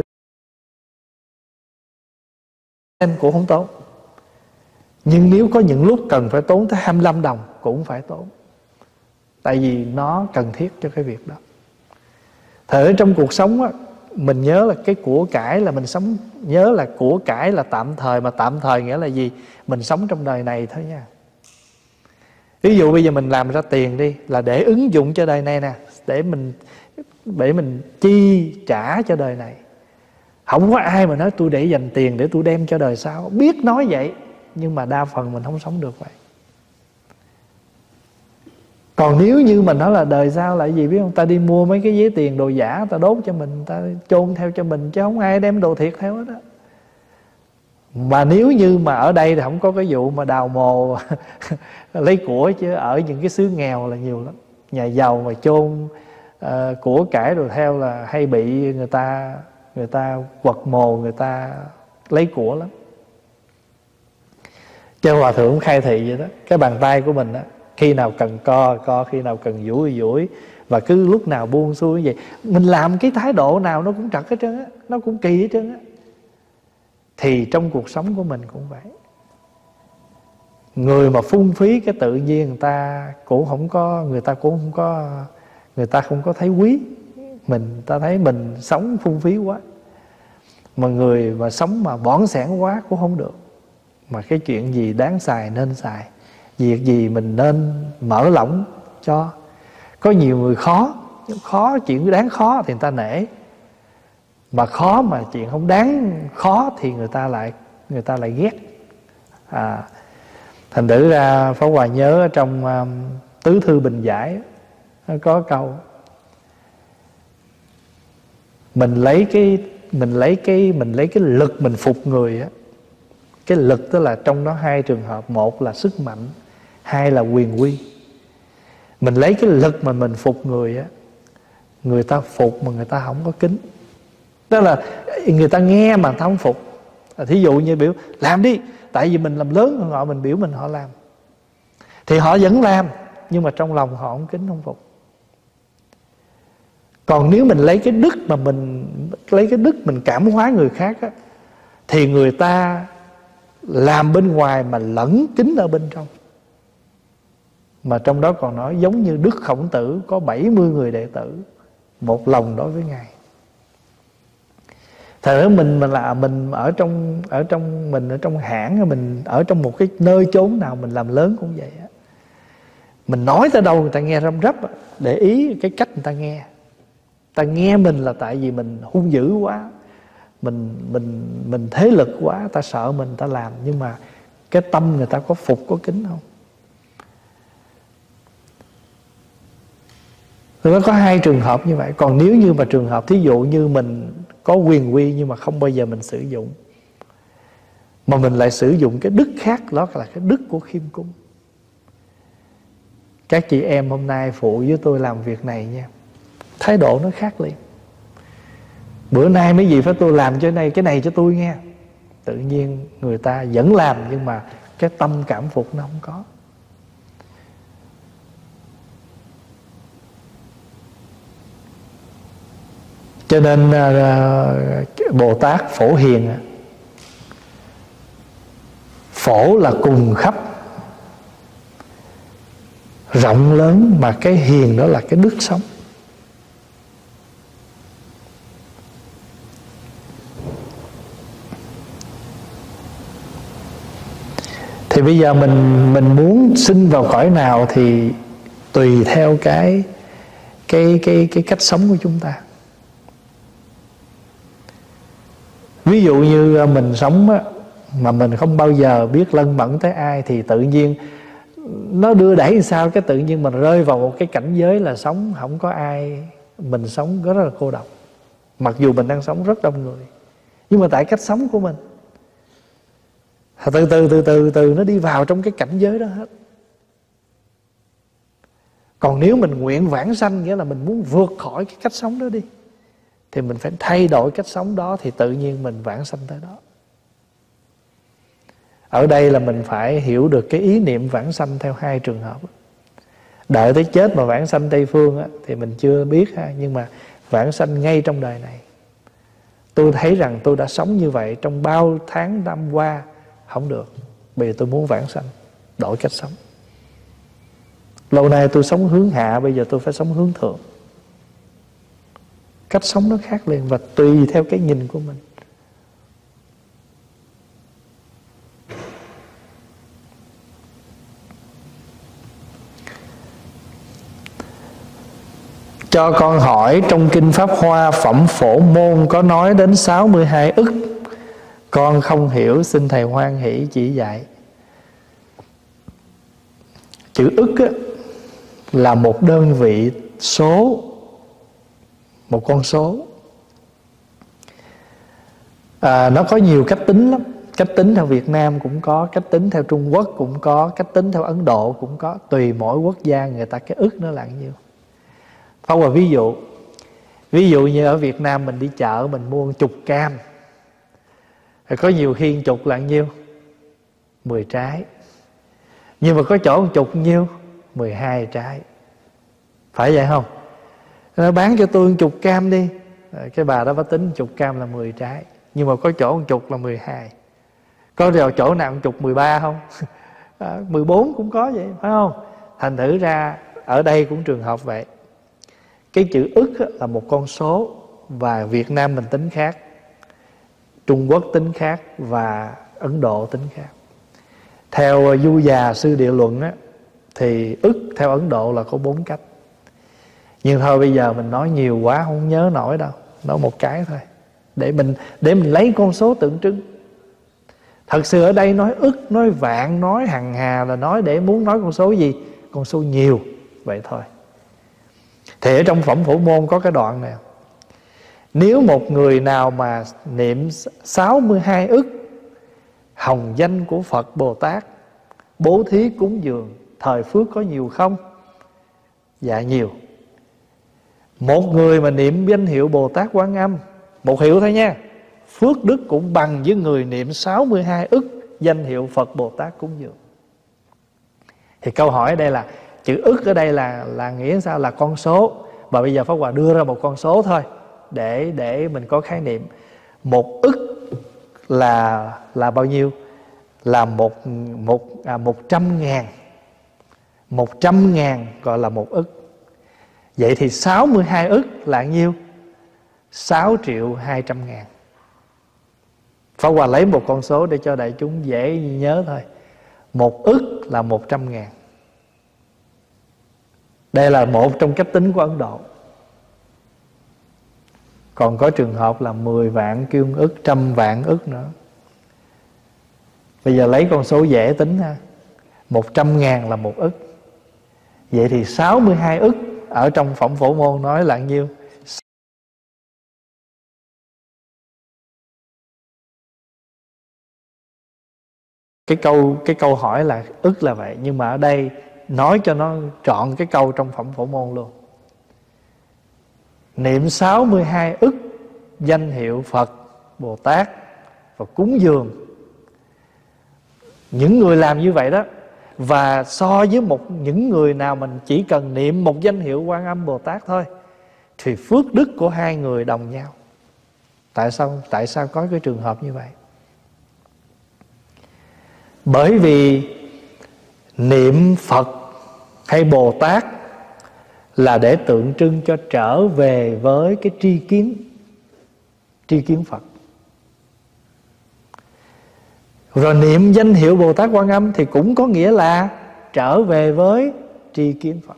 Speaker 2: Em cũng không tốn. Nhưng nếu có những lúc cần phải tốn tới hai mươi lăm đồng cũng phải tốn. Tại vì nó cần thiết cho cái việc đó. Thời trong cuộc sống á, mình nhớ là cái của cải là mình sống, nhớ là của cải là tạm thời, mà tạm thời nghĩa là gì? Mình sống trong đời này thôi nha. Ví dụ bây giờ mình làm ra tiền đi, là để ứng dụng cho đời này nè, để mình để mình chi trả cho đời này. Không có ai mà nói tôi để dành tiền để tôi đem cho đời sau. Biết nói vậy, nhưng mà đa phần mình không sống được vậy. Còn nếu như mình nói là đời sau là gì biết không? Ta đi mua mấy cái giấy tiền đồ giả, ta đốt cho mình, ta chôn theo cho mình, chứ không ai đem đồ thiệt theo hết á. Mà nếu như mà ở đây thì không có cái vụ mà đào mồ lấy của, chứ ở những cái xứ nghèo là nhiều lắm. Nhà giàu mà chôn uh, của cải rồi theo là hay bị người ta người ta quật mồ, người ta lấy của lắm. Cho hòa thượng khai thị vậy đó. Cái bàn tay của mình á, khi nào cần co co, khi nào cần duỗi thì duỗi, và cứ lúc nào buông xuôi như vậy. Mình làm cái thái độ nào nó cũng trật hết trơn á, nó cũng kỳ hết trơn á. Thì trong cuộc sống của mình cũng vậy. Người mà phung phí cái tự nhiên, người ta cũng không có, người ta cũng không có, người ta không có thấy quý mình, ta thấy mình sống phung phí quá. Mà người mà sống mà bỏn sẻn quá cũng không được. Mà cái chuyện gì đáng xài nên xài, việc gì mình nên mở lỏng cho. Có nhiều người khó, khó chuyện đáng khó thì người ta nể, mà khó mà chuyện không đáng khó thì người ta lại người ta lại ghét. À, thành thử ra Pháp Hòa nhớ trong um, Tứ Thư Bình Giải có câu: mình lấy cái mình lấy cái mình lấy cái lực mình phục người á. Cái lực tức là trong đó hai trường hợp, một là sức mạnh, hai là quyền uy. Mình lấy cái lực mà mình phục người á, người ta phục mà người ta không có kính. Tức là người ta nghe mà ta không phục. Thí dụ như biểu làm đi, tại vì mình làm lớn hơn họ, mình biểu mình họ làm, thì họ vẫn làm, nhưng mà trong lòng họ không kính không phục. Còn nếu mình lấy cái đức mà mình lấy cái đức mình cảm hóa người khác á, thì người ta làm bên ngoài mà lẫn kín ở bên trong. Mà trong đó còn nói giống như Đức Khổng Tử có bảy mươi người đệ tử, một lòng đối với Ngài. Thật ra mình mình là mình ở trong ở trong mình ở trong hãng, mình ở trong một cái nơi chốn nào mình làm lớn cũng vậy á. Mình nói tới đâu người ta nghe răm rắp, để ý cái cách người ta nghe. Ta nghe mình là tại vì mình hung dữ quá, mình mình mình thế lực quá, ta sợ mình, ta làm. Nhưng mà cái tâm người ta có phục, có kính không? Nó có hai trường hợp như vậy. Còn nếu như mà trường hợp thí dụ như mình có quyền quy nhưng mà không bao giờ mình sử dụng, mà mình lại sử dụng cái đức khác, đó là cái đức của khiêm cung. Các chị em hôm nay phụ với tôi làm việc này nha, thái độ nó khác liền. Bữa nay mấy gì phải tôi làm cho này, cái này cho tôi nghe. Tự nhiên người ta vẫn làm nhưng mà cái tâm cảm phục nó không có. Cho nên uh, Bồ Tát Phổ Hiền, phổ là cùng khắp, rộng lớn, mà cái hiền đó là cái đức sống. Thì bây giờ mình mình muốn sinh vào cõi nào thì tùy theo cái cái cái cái cách sống của chúng ta. Ví dụ như mình sống á, mà mình không bao giờ biết lân mẫn tới ai, thì tự nhiên nó đưa đẩy sao, cái tự nhiên mình rơi vào một cái cảnh giới là sống không có ai, mình sống rất là cô độc. Mặc dù mình đang sống rất đông người, nhưng mà tại cách sống của mình, từ từ từ từ từ nó đi vào trong cái cảnh giới đó hết. Còn nếu mình nguyện vãng sanh, nghĩa là mình muốn vượt khỏi cái cách sống đó đi, thì mình phải thay đổi cách sống đó, thì tự nhiên mình vãng sanh tới đó. Ở đây là mình phải hiểu được cái ý niệm vãng sanh theo hai trường hợp. Đợi tới chết mà vãng sanh Tây Phương á, thì mình chưa biết ha. Nhưng mà vãng sanh ngay trong đời này. Tôi thấy rằng tôi đã sống như vậy trong bao tháng năm qua, không được. Bây giờ tôi muốn vãng sanh, đổi cách sống. Lâu nay tôi sống hướng hạ, bây giờ tôi phải sống hướng thượng. Cách sống nó khác liền, và tùy theo cái nhìn của mình. Cho con hỏi, trong Kinh Pháp Hoa Phẩm Phổ Môn có nói đến sáu mươi hai ức. Con không hiểu, xin Thầy hoan hỷ chỉ dạy. Chữ ức á, là một đơn vị số, một con số. à, Nó có nhiều cách tính lắm. Cách tính theo Việt Nam cũng có, cách tính theo Trung Quốc cũng có, cách tính theo Ấn Độ cũng có. Tùy mỗi quốc gia người ta cái ức nó là nhiêu. Không, là ví dụ Ví dụ như ở Việt Nam mình đi chợ, mình mua một chục cam, thì có nhiều khi một chục là nhiêu? mười trái. Nhưng mà có chỗ một chục nhiêu? mười hai trái. Phải vậy không? Nó bán cho tôi một chục cam đi. Cái bà đó phải tính chục cam là mười trái. Nhưng mà có chỗ một chục là mười hai. Có điều chỗ nào một chục mười ba không? à, mười bốn cũng có vậy, phải không? Thành thử ra ở đây cũng trường hợp vậy. Cái chữ ức là một con số, và Việt Nam mình tính khác, Trung Quốc tính khác, và Ấn Độ tính khác. Theo Du Già Sư Địa Luận á, thì ức theo Ấn Độ là có bốn cách. Nhưng thôi bây giờ mình nói nhiều quá không nhớ nổi đâu, nói một cái thôi, để mình để mình lấy con số tượng trưng. Thật sự ở đây nói ức, nói vạn, nói hằng hà là nói để muốn nói con số gì? Con số nhiều, vậy thôi. Thì ở trong Phẩm Phổ Môn có cái đoạn này: nếu một người nào mà niệm sáu mươi hai ức hồng danh của Phật Bồ Tát, bố thí cúng dường, thời phước có nhiều không? Dạ nhiều. Một người mà niệm danh hiệu Bồ Tát Quan Âm, một hiệu thôi nha, phước đức cũng bằng với người niệm sáu mươi hai ức danh hiệu Phật Bồ Tát cúng dường. Thì câu hỏi ở đây là chữ ức ở đây là là nghĩa sao? Là con số. Và bây giờ Pháp Hòa đưa ra một con số thôi để để mình có khái niệm. Một ức là là bao nhiêu? Là một một à, một trăm ngàn. Một trăm ngàn gọi là một ức. Vậy thì sáu mươi hai ức là nhiêu? Sáu triệu hai trăm ngàn. Pháp Hòa lấy một con số để cho đại chúng dễ nhớ thôi. Một ức là một trăm ngàn. Đây là một trong cách tính của Ấn Độ. Còn có trường hợp là mười vạn kêu ức, trăm vạn ức nữa. Bây giờ lấy con số dễ tính ha. Một trăm ngàn là một ức. Vậy thì sáu mươi hai ức ở trong Phẩm Phổ Môn nói là nhiêu? Cái câu cái câu hỏi là ức là vậy, nhưng mà ở đây nói cho nó trọn cái câu trong Phẩm Phổ Môn luôn. Niệm sáu mươi hai ức danh hiệu Phật, Bồ Tát và cúng dường. Những người làm như vậy đó, và so với một những người nào mình chỉ cần niệm một danh hiệu Quan Âm Bồ Tát thôi, thì phước đức của hai người đồng nhau. Tại sao? Tại sao có cái trường hợp như vậy? Bởi vì niệm Phật hay Bồ Tát là để tượng trưng cho trở về với cái tri kiến, tri kiến Phật. Rồi niệm danh hiệu Bồ Tát Quan Âm thì cũng có nghĩa là trở về với tri kiến Phật.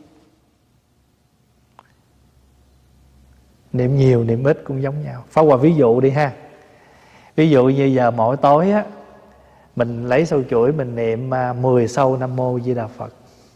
Speaker 2: Niệm nhiều, niệm ít cũng giống nhau. Pháp Hòa ví dụ đi ha. Ví dụ như giờ mỗi tối á, mình lấy sâu chuỗi mình niệm mười sâu Nam Mô Di Đà Phật.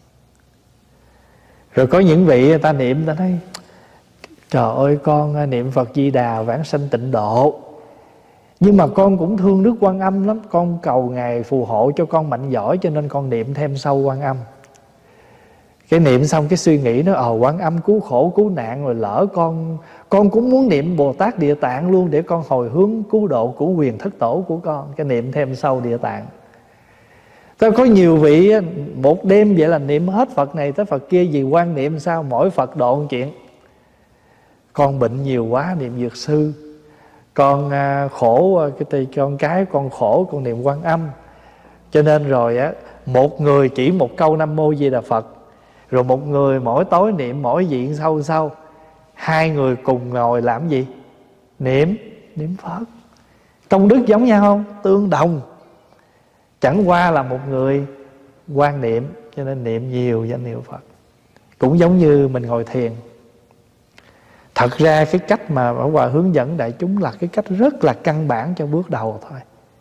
Speaker 2: Rồi có những vị người ta niệm, người ta nói trời ơi con niệm Phật Di Đà vãng sanh tịnh độ, nhưng mà con cũng thương Đức Quan Âm lắm, con cầu Ngài phù hộ cho con mạnh giỏi, cho nên con niệm thêm sâu Quan Âm. Cái niệm xong cái suy nghĩ nó, ờ Quan Âm cứu khổ cứu nạn, rồi lỡ con Con cũng muốn niệm Bồ Tát Địa Tạng luôn, để con hồi hướng cứu độ của quyền thất tổ của con. Cái niệm thêm sâu Địa Tạng. Tôi có nhiều vị một đêm vậy là niệm hết Phật này tới Phật kia, vì quan niệm sao mỗi Phật độ một chuyện. Con bệnh nhiều quá niệm Dược Sư, con khổ cái con cái con khổ con niệm Quan Âm. Cho nên rồi á, một người chỉ một câu Nam Mô Di Đà Phật, rồi một người mỗi tối niệm mỗi diện sâu sâu. Hai người cùng ngồi làm gì? Niệm, niệm Phật. Công đức giống nhau không? Tương đồng. Chẳng qua là một người quan niệm, cho nên niệm nhiều danh hiệu Phật. Cũng giống như mình ngồi thiền. Thật ra cái cách mà Bảo Hòa hướng dẫn đại chúng là cái cách rất là căn bản cho bước đầu thôi,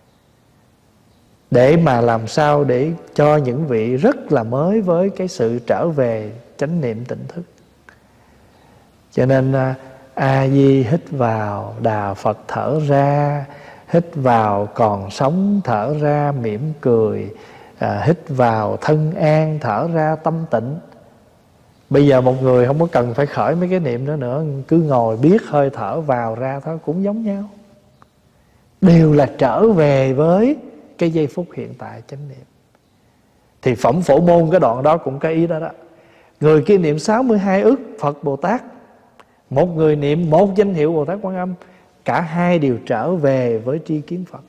Speaker 2: để mà làm sao để cho những vị rất là mới với cái sự trở về chánh niệm tỉnh thức. Cho nên A-di hít vào, Đà Phật thở ra. Hít vào còn sống, thở ra mỉm cười. à, Hít vào thân an, thở ra tâm tịnh. Bây giờ một người không có cần phải khởi mấy cái niệm nữa nữa, cứ ngồi biết hơi thở vào ra thôi, cũng giống nhau. Đều là trở về với cái giây phút hiện tại chánh niệm. Thì Phẩm Phổ Môn cái đoạn đó cũng cái ý đó đó. Người kia niệm sáu mươi hai ức Phật Bồ Tát, một người niệm một danh hiệu Bồ Tát Quan Âm. Cả hai đều trở về với tri kiến Phật.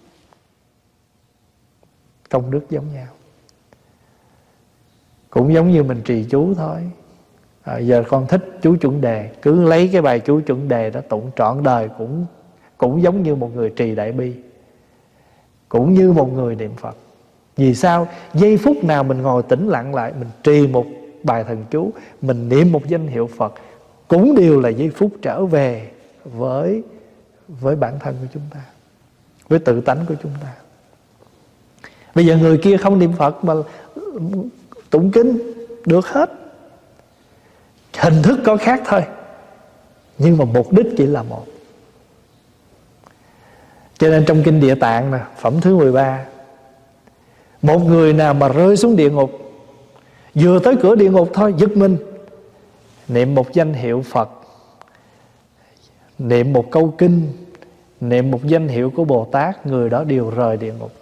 Speaker 2: Công đức giống nhau. Cũng giống như mình trì chú thôi. à, Giờ con thích chú chuẩn đề, cứ lấy cái bài chú chuẩn đề đó tụng trọn đời. Cũng cũng giống như một người trì đại bi, cũng như một người niệm Phật. Vì sao? Giây phút nào mình ngồi tĩnh lặng lại, mình trì một bài thần chú, mình niệm một danh hiệu Phật, cũng đều là giây phút trở về với với bản thân của chúng ta, với tự tánh của chúng ta. Bây giờ người kia không niệm Phật mà tụng kinh được hết. Hình thức có khác thôi, nhưng mà mục đích chỉ là một. Cho nên trong kinh Địa Tạng nè, phẩm thứ mười ba, một người nào mà rơi xuống địa ngục, vừa tới cửa địa ngục thôi giật mình, niệm một danh hiệu Phật, niệm một câu kinh, niệm một danh hiệu của Bồ Tát, người đó đều rời địa ngục.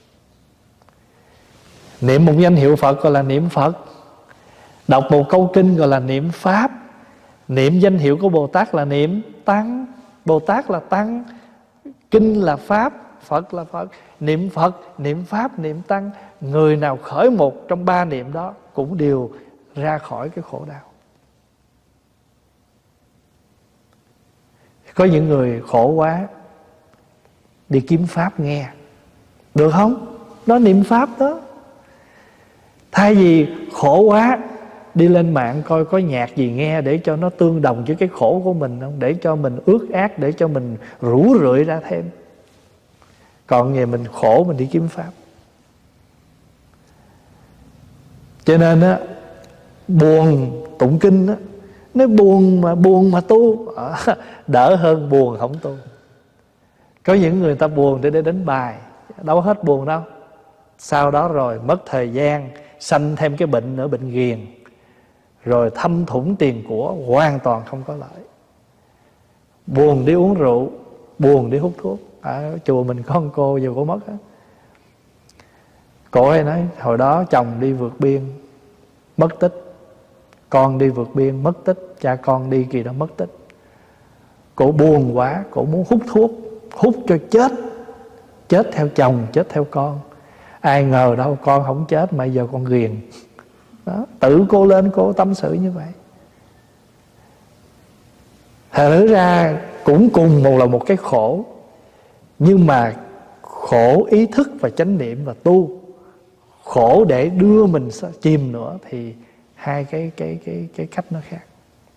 Speaker 2: Niệm một danh hiệu Phật gọi là niệm Phật, đọc một câu kinh gọi là niệm Pháp, niệm danh hiệu của Bồ Tát là niệm Tăng. Bồ Tát là Tăng, kinh là Pháp, Phật là Phật. Niệm Phật, niệm Pháp, niệm Tăng, người nào khởi một trong ba niệm đó cũng đều ra khỏi cái khổ đau. Có những người khổ quá đi kiếm Pháp nghe, được không? Đó niệm Pháp đó. Thay vì khổ quá đi lên mạng coi có nhạc gì nghe để cho nó tương đồng với cái khổ của mình không, để cho mình ước ác, để cho mình rủ rượi ra thêm. Còn ngày mình khổ mình đi kiếm Pháp. Cho nên á, buồn tụng kinh á, nói buồn mà buồn mà tu đỡ hơn buồn không tu. Có những người ta buồn để để đánh bài, đâu hết buồn đâu. Sau đó rồi mất thời gian, sanh thêm cái bệnh nữa, bệnh ghiền, rồi thâm thủng tiền của, hoàn toàn không có lợi. Buồn đi uống rượu, buồn đi hút thuốc. Ở chùa mình có một cô vừa có mất á, cô ấy nói hồi đó chồng đi vượt biên mất tích, con đi vượt biên mất tích, cha con đi kỳ đó mất tích. Cổ buồn quá, cổ muốn hút thuốc, hút cho chết, chết theo chồng, chết theo con. Ai ngờ đâu con không chết mà giờ con ghiền đó. Tự cô lên cô tâm sự như vậy. Thật ra cũng cùng một là một cái khổ, nhưng mà khổ ý thức và chánh niệm và tu, khổ để đưa mình chìm nữa, thì hai cái cái cái cái cách nó khác.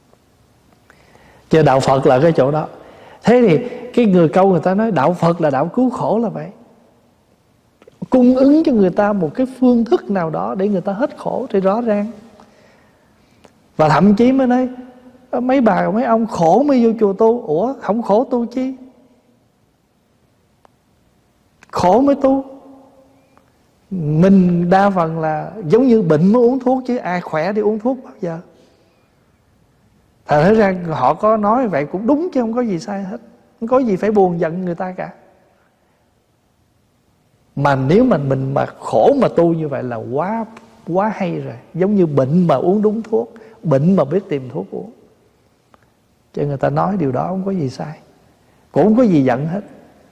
Speaker 2: Chứ đạo Phật là cái chỗ đó. Thế thì cái người câu người ta nói đạo Phật là đạo cứu khổ là vậy, cung ứng cho người ta một cái phương thức nào đó để người ta hết khổ thì rõ ràng. Và thậm chí mới nói mấy bà mấy ông khổ mới vô chùa tu. Ủa không khổ tu chi? Khổ mới tu. Mình đa phần là giống như bệnh mới uống thuốc, chứ ai khỏe đi uống thuốc bao giờ. Thật ra họ có nói vậy cũng đúng, chứ không có gì sai hết, không có gì phải buồn giận người ta cả. Mà nếu mà mình mà khổ mà tu như vậy là quá quá hay rồi. Giống như bệnh mà uống đúng thuốc, bệnh mà biết tìm thuốc uống. Cho người ta nói điều đó không có gì sai, cũng không có gì giận hết.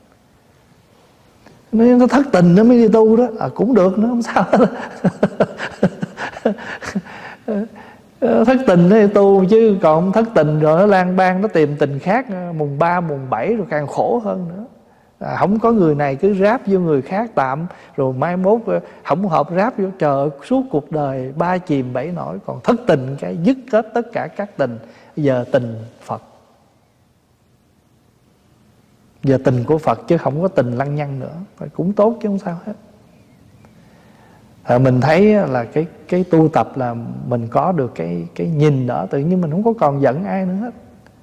Speaker 2: Nếu nó thất tình nó mới đi tu đó, à, cũng được nữa, không sao hết. Thất tình nó đi tu, chứ còn không thất tình rồi nó lang bang, nó tìm tình khác, mùng ba mùng bảy rồi càng khổ hơn nữa. À, không có người này cứ ráp vô người khác tạm, rồi mai mốt không hợp ráp vô, trời, suốt cuộc đời ba chìm bảy nổi. Còn thất tình cái dứt hết tất cả các tình. Giờ tình Phật, giờ tình của Phật chứ không có tình lăng nhăng nữa, cũng tốt chứ không sao hết. À, mình thấy là cái cái tu tập là mình có được cái cái nhìn đó, tự nhiên mình không có còn giận ai nữa hết.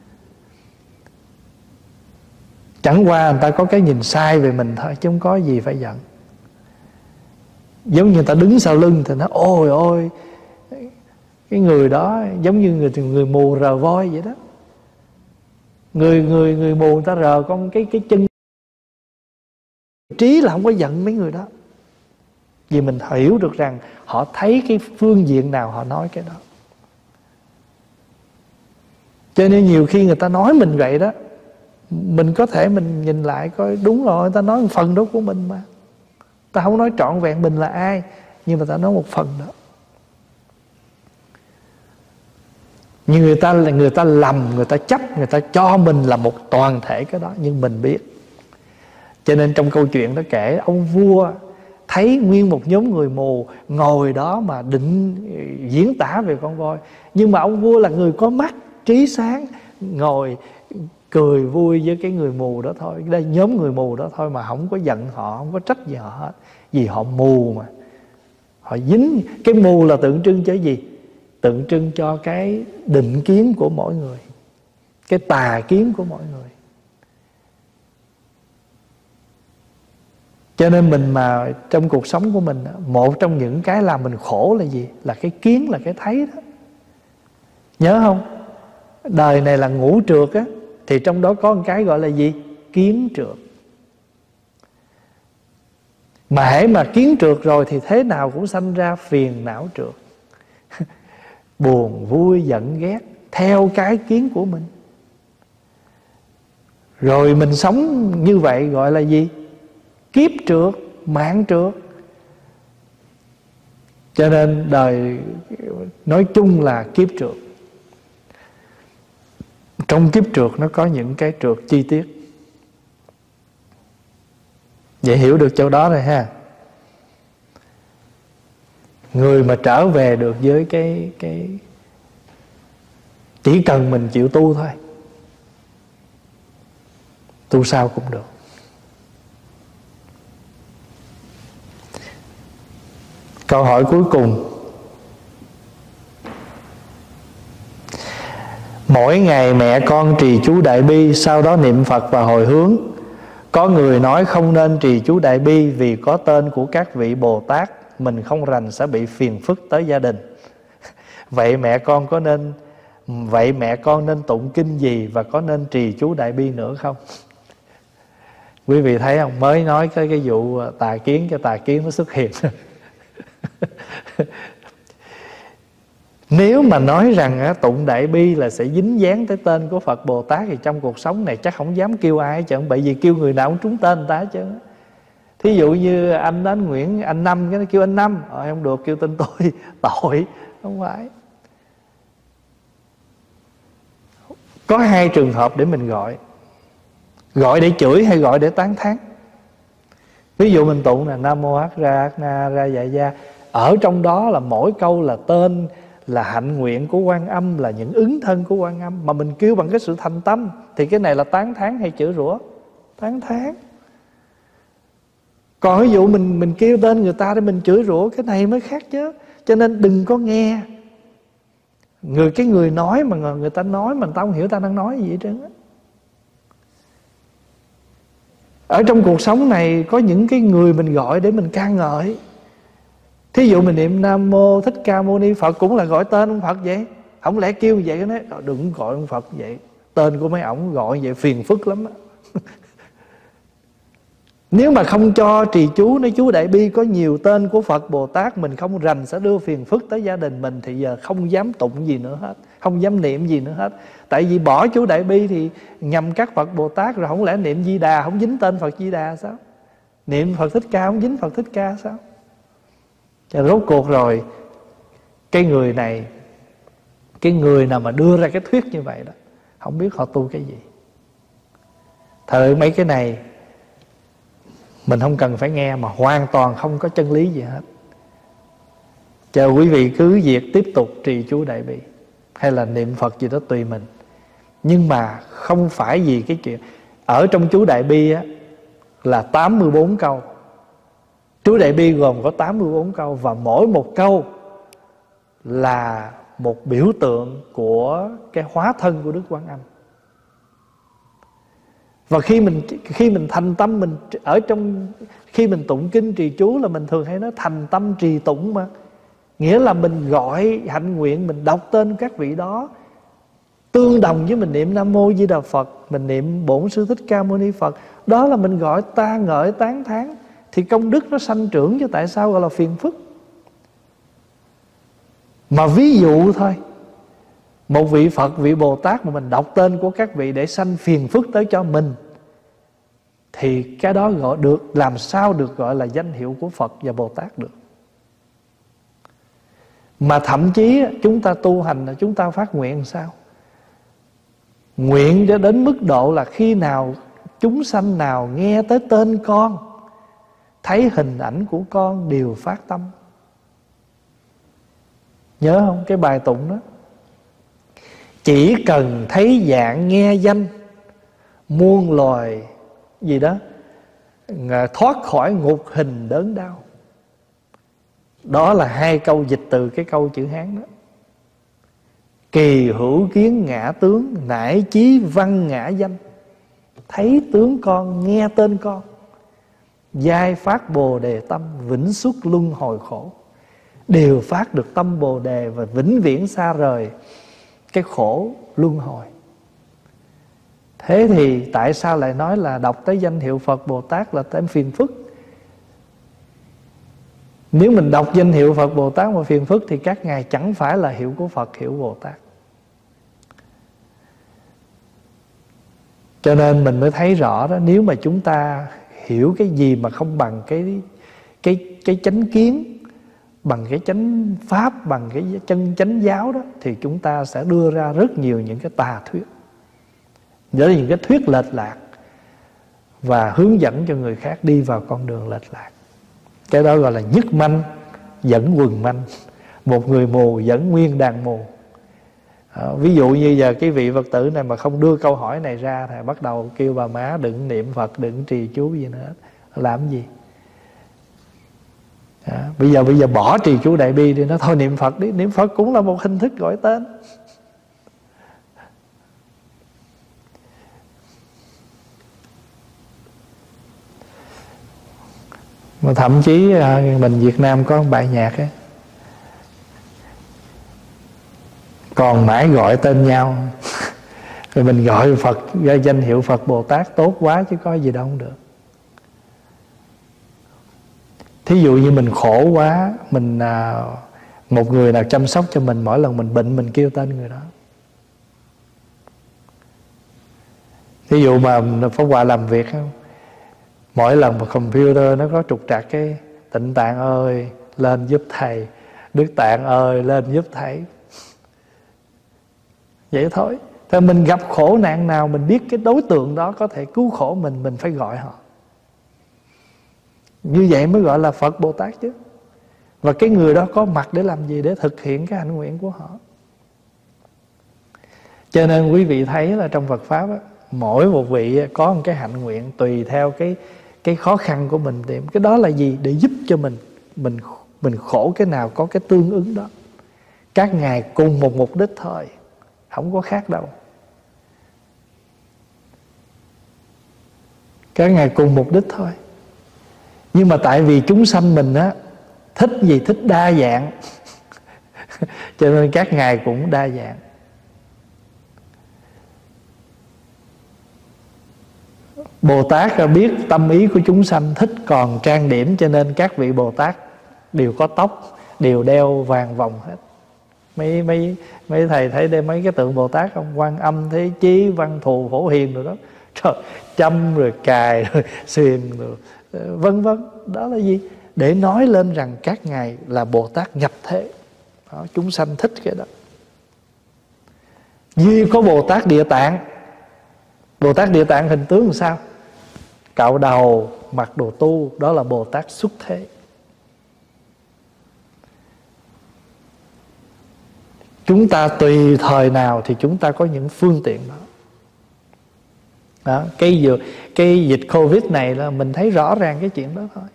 Speaker 2: Chẳng qua người ta có cái nhìn sai về mình thôi, chứ không có gì phải giận. Giống như người ta đứng sau lưng thì nó ôi ôi, cái người đó giống như người người mù rờ voi vậy đó. Người người người mù người ta rờ con cái cái chân trí là không có giận mấy người đó, vì mình hiểu được rằng họ thấy cái phương diện nào họ nói cái đó. Cho nên nhiều khi người ta nói mình vậy đó, mình có thể mình nhìn lại coi đúng rồi, người ta nói một phần đó của mình mà. Ta không nói trọn vẹn mình là ai, nhưng mà ta nói một phần đó. Nhưng người ta là người ta lầm, người ta chấp, người ta cho mình là một toàn thể cái đó, nhưng mình biết. Cho nên trong câu chuyện đó kể ông vua thấy nguyên một nhóm người mù ngồi đó mà định diễn tả về con voi, nhưng mà ông vua là người có mắt trí sáng, ngồi cười vui với cái người mù đó thôi, đây nhóm người mù đó thôi, mà không có giận họ, không có trách gì họ hết, vì họ mù mà. Họ dính, cái mù là tượng trưng cho cái gì? Tượng trưng cho cái định kiến của mỗi người, cái tà kiến của mỗi người. Cho nên mình mà trong cuộc sống của mình, một trong những cái làm mình khổ là gì? Là cái kiến, là cái thấy đó. Nhớ không? Đời này là ngũ trượt á, thì trong đó có một cái gọi là gì? Kiến trượt. Mà hễ mà kiến trượt rồi thì thế nào cũng sanh ra phiền não trượt. Buồn, vui, giận, ghét theo cái kiến của mình. Rồi mình sống như vậy gọi là gì? kiếp trượt, mạng trượt. Cho nên đời nói chung là kiếp trượt. Trong kiếp trượt nó có những cái trượt chi tiết. Vậy hiểu được chỗ đó rồi ha. Người mà trở về được với cái cái chỉ cần mình chịu tu thôi, tu sao cũng được. Câu hỏi cuối cùng. Mỗi ngày mẹ con trì chú Đại Bi, sau đó niệm Phật và hồi hướng. Có người nói không nên trì chú Đại Bi vì có tên của các vị Bồ Tát, mình không rành sẽ bị phiền phức tới gia đình. Vậy mẹ con có nên Vậy mẹ con nên tụng kinh gì và có nên trì chú Đại Bi nữa không? Quý vị thấy không? Mới nói cái cái vụ tà kiến cho tà kiến nó xuất hiện. Nếu mà nói rằng á, tụng Đại Bi là sẽ dính dáng tới tên của Phật Bồ Tát, thì trong cuộc sống này chắc không dám kêu ai hết trơn. Bởi vì kêu người nào cũng trúng tên người ta hết trơn. Thí dụ như anh đến Nguyễn, anh Năm, cái nó kêu anh Năm, ờ, không được kêu tên tôi, tội. Không phải. Có hai trường hợp để mình gọi. Gọi để chửi hay gọi để tán thán. Ví dụ mình tụng là Nam Mô Ác Ra Ác Na Ra Dạ Gia, ở trong đó là mỗi câu là tên, là hạnh nguyện của Quan Âm, là những ứng thân của Quan Âm, mà mình kêu bằng cái sự thành tâm, thì cái này là tán thán hay chửi rủa? Tán thán. Còn ví dụ mình mình kêu tên người ta để mình chửi rủa, cái này mới khác chứ. Cho nên đừng có nghe người cái người nói mà người ta nói mà người ta không hiểu ta đang nói gì hết trơn á. Ở trong cuộc sống này có những cái người mình gọi để mình ca ngợi. Thí dụ mình niệm Nam Mô Thích Ca Mâu Ni Phật cũng là gọi tên ông Phật vậy. Không lẽ kêu vậy cái nói đừng gọi ông Phật vậy, tên của mấy ổng gọi vậy phiền phức lắm á. Nếu mà không cho trì chú, nói chú Đại Bi có nhiều tên của Phật Bồ Tát, mình không rành sẽ đưa phiền phức tới gia đình mình, thì giờ không dám tụng gì nữa hết, không dám niệm gì nữa hết. Tại vì bỏ chú Đại Bi thì nhằm các Phật Bồ Tát rồi, không lẽ niệm Di Đà không dính tên Phật Di Đà sao? Niệm Phật Thích Ca không dính Phật Thích Ca sao? Cho rốt cuộc rồi, cái người này, cái người nào mà đưa ra cái thuyết như vậy đó, không biết họ tu cái gì. Thời mấy cái này mình không cần phải nghe, mà hoàn toàn không có chân lý gì hết. Chờ quý vị cứ việc tiếp tục trì chú Đại Bi hay là niệm Phật gì đó tùy mình. Nhưng mà không phải vì cái chuyện ở trong chú Đại Bi á, là tám mươi bốn câu. Chú Đại Bi gồm có tám mươi bốn câu, và mỗi một câu là một biểu tượng của cái hóa thân của Đức Quan Âm. Và khi mình khi mình thành tâm, mình ở trong khi mình tụng kinh trì chú là mình thường hay nói thành tâm trì tụng mà. Nghĩa là mình gọi hạnh nguyện, mình đọc tên các vị đó, tương đồng với mình niệm Nam Mô Di Đà Phật, mình niệm Bổn Sư Thích Ca Mâu Ni Phật. Đó là mình gọi ta ngợi tán thán, thì công đức nó sanh trưởng, chứ tại sao gọi là phiền phức? Mà ví dụ thôi, một vị Phật, vị Bồ Tát mà mình đọc tên của các vị để sanh phiền phức tới cho mình, thì cái đó gọi được, làm sao được gọi là danh hiệu của Phật và Bồ Tát được. Mà thậm chí chúng ta tu hành là chúng ta phát nguyện làm sao? Nguyện cho đến mức độ là khi nào chúng sanh nào nghe tới tên con, thấy hình ảnh của con đều phát tâm. Nhớ không? Cái bài tụng đó: chỉ cần thấy dạng nghe danh, muôn loài gì đó thoát khỏi ngục hình đớn đau. Đó là hai câu dịch từ cái câu chữ Hán đó. Kỳ hữu kiến ngã tướng, nải chí văn ngã danh. Thấy tướng con, nghe tên con, giai phát bồ đề tâm, vĩnh xuất luân hồi khổ. Đều phát được tâm bồ đề và vĩnh viễn xa rời cái khổ luân hồi. Thế thì tại sao lại nói là đọc tới danh hiệu Phật Bồ Tát là tên phiền phức? Nếu mình đọc danh hiệu Phật Bồ Tát mà phiền phức thì các ngài chẳng phải là hiệu của Phật, hiệu Bồ Tát. Cho nên mình mới thấy rõ đó, nếu mà chúng ta hiểu cái gì mà không bằng cái cái cái chánh kiến, bằng cái chánh pháp, bằng cái chân chánh giáo đó, thì chúng ta sẽ đưa ra rất nhiều những cái tà thuyết, đó là những cái thuyết lệch lạc, và hướng dẫn cho người khác đi vào con đường lệch lạc. Cái đó gọi là nhất manh dẫn quần manh, một người mù dẫn nguyên đàn mù. À, ví dụ như giờ cái vị Phật tử này mà không đưa câu hỏi này ra thì bắt đầu kêu bà má đừng niệm Phật, đừng trì chú gì nữa, làm gì? À, bây giờ bây giờ bỏ trì chú đại bi đi, nó thôi niệm Phật đi, niệm Phật cũng là một hình thức gọi tên. Mà thậm chí mình Việt Nam có một bài nhạc ấy, còn mãi gọi tên nhau. Rồi mình gọi Phật ra danh hiệu Phật Bồ Tát tốt quá chứ có gì đâu không được. Thí dụ như mình khổ quá, mình à, một người nào chăm sóc cho mình, mỗi lần mình bệnh mình kêu tên người đó. Thí dụ mà Pháp Hòa làm việc không, mỗi lần mà computer nó có trục trặc cái Tịnh Tạng ơi lên giúp thầy, Đức Tạng ơi lên giúp thầy, vậy thôi. Thì mình gặp khổ nạn nào, mình biết cái đối tượng đó có thể cứu khổ mình, mình phải gọi họ. Như vậy mới gọi là Phật Bồ Tát chứ. Và cái người đó có mặt để làm gì? Để thực hiện cái hạnh nguyện của họ. Cho nên quý vị thấy là trong Phật Pháp á, mỗi một vị có một cái hạnh nguyện tùy theo cái cái khó khăn của mình tìm. Cái đó là gì? Để giúp cho mình Mình mình khổ cái nào có cái tương ứng đó. Các ngài cùng một mục đích thôi, không có khác đâu. Các ngài cùng mục đích thôi. Nhưng mà tại vì chúng sanh mình á thích gì? Thích đa dạng. Cho nên các ngài cũng đa dạng. Bồ Tát biết tâm ý của chúng sanh thích còn trang điểm, cho nên các vị Bồ Tát đều có tóc, đều đeo vàng vòng hết. Mấy mấy mấy thầy thấy đây mấy cái tượng Bồ Tát không? Quan Âm, Thế Chí, Văn Thù, Phổ Hiền rồi đó. Trời, châm rồi cài rồi xiềng rồi vân vân. Đó là gì? Để nói lên rằng các ngài là Bồ Tát nhập thế đó, chúng sanh thích cái đó. Duy có Bồ Tát Địa Tạng. Bồ Tát Địa Tạng hình tướng làm sao? Cạo đầu, mặc đồ tu, đó là Bồ Tát xuất thế. Chúng ta tùy thời nào thì chúng ta có những phương tiện đó. Đó, cái, vừa, cái dịch Covid này là mình thấy rõ ràng cái chuyện đó thôi.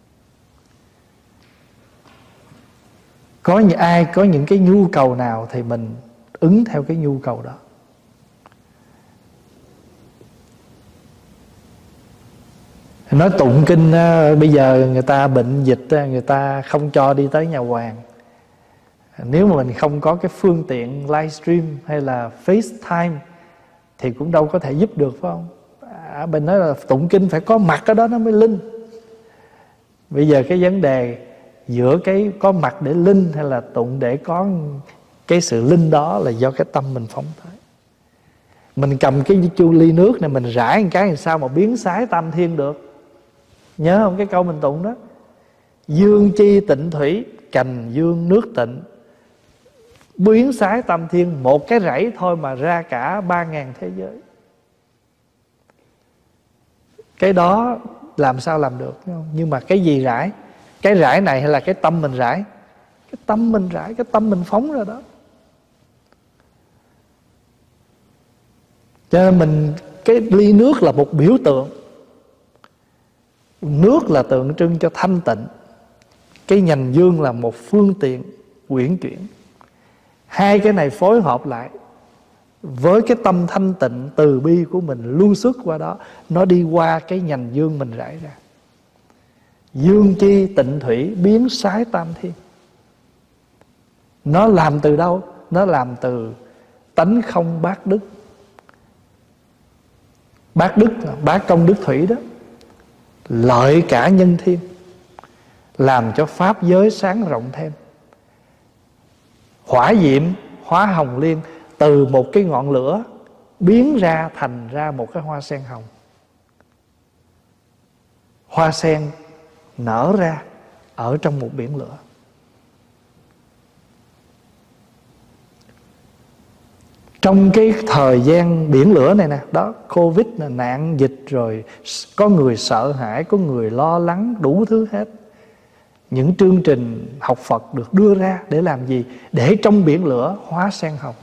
Speaker 2: Có những ai có những cái nhu cầu nào thì mình ứng theo cái nhu cầu đó. Nói tụng kinh, bây giờ người ta bệnh dịch, người ta không cho đi tới nhà hoàng. Nếu mà mình không có cái phương tiện livestream hay là FaceTime thì cũng đâu có thể giúp được, phải không? À, mình nói là tụng kinh phải có mặt ở đó nó mới linh. Bây giờ cái vấn đề giữa cái có mặt để linh hay là tụng để có cái sự linh đó là do cái tâm mình phóng tới. Mình cầm cái chu ly nước này mình rải một cái làm sao mà biến sái tam thiên được. Nhớ không cái câu mình tụng đó? Dương chi tịnh thủy, cành dương nước tịnh, biến sái tam thiên. Một cái rẫy thôi mà ra cả ba ngàn thế giới. Cái đó làm sao làm được, không? Nhưng mà cái gì rải? Cái rải này hay là cái tâm mình rải? Cái tâm mình rải, cái tâm mình phóng ra đó. Cho nên mình, cái ly nước là một biểu tượng. Nước là tượng trưng cho thanh tịnh. Cái nhành dương là một phương tiện uyển chuyển. Hai cái này phối hợp lại với cái tâm thanh tịnh từ bi của mình lưu xuất qua đó, nó đi qua cái nhành dương mình rải ra. Dương chi tịnh thủy, biến sái tam thiên. Nó làm từ đâu? Nó làm từ tánh không bát đức. Bát đức, bát công đức thủy đó, lợi cả nhân thiên, làm cho pháp giới sáng rộng thêm. Hỏa diệm, hóa hồng liên, từ một cái ngọn lửa biến ra thành ra một cái hoa sen hồng. hoa sen nở ra ở trong một biển lửa. Trong cái thời gian biển lửa này nè, đó, Covid là nạn dịch rồi, có người sợ hãi, có người lo lắng, đủ thứ hết. Những chương trình học Phật được đưa ra để làm gì? Để trong biển lửa hóa sen hồng.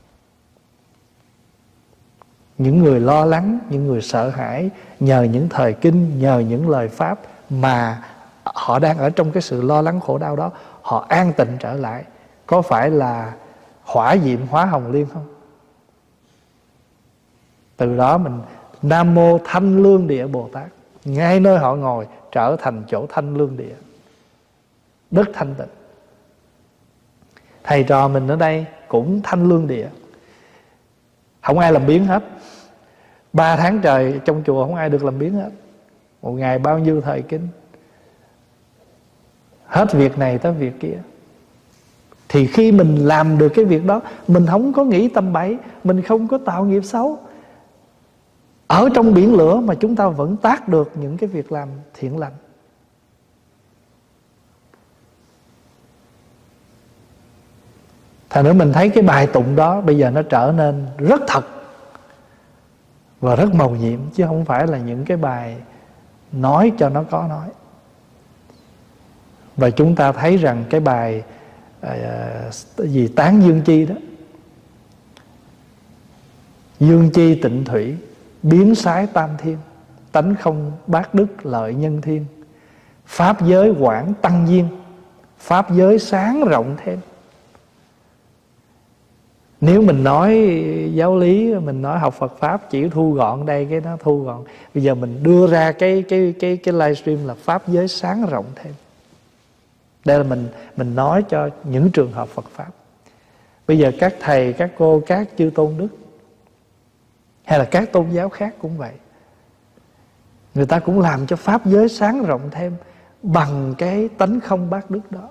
Speaker 2: Những người lo lắng, những người sợ hãi, nhờ những thời kinh, nhờ những lời Pháp mà họ đang ở trong cái sự lo lắng khổ đau đó, họ an tịnh trở lại. Có phải là hỏa diệm hóa hồng liên không? Từ đó mình Nam Mô Thanh Lương Địa Bồ Tát, ngay nơi họ ngồi trở thành chỗ thanh lương địa, đất thanh tịnh. Thầy trò mình ở đây cũng thanh lương địa, không ai làm biếng hết. Ba tháng trời trong chùa không ai được làm biếng hết. Một ngày bao nhiêu thời kinh, hết việc này tới việc kia. Thì khi mình làm được cái việc đó, mình không có nghĩ tầm bậy, mình không có tạo nghiệp xấu, ở trong biển lửa mà chúng ta vẫn tác được những cái việc làm thiện lành. Thành nữa mình thấy cái bài tụng đó bây giờ nó trở nên rất thật và rất mầu nhiệm, chứ không phải là những cái bài nói cho nó có nói. Và chúng ta thấy rằng cái bài à, gì Tán Dương Chi đó, Dương chi tịnh thủy, biến sái tam thiên, tánh không bát đức lợi nhân thiên, pháp giới quảng tăng duyên, pháp giới sáng rộng thêm. Nếu mình nói giáo lý, mình nói học Phật Pháp chỉ thu gọn đây, cái nó thu gọn. Bây giờ mình đưa ra cái cái cái cái livestream là pháp giới sáng rộng thêm. Đây là mình mình nói cho những trường hợp Phật Pháp. Bây giờ các thầy, các cô, các chư tôn đức hay là các tôn giáo khác cũng vậy, người ta cũng làm cho pháp giới sáng rộng thêm bằng cái tánh không bát đức đó.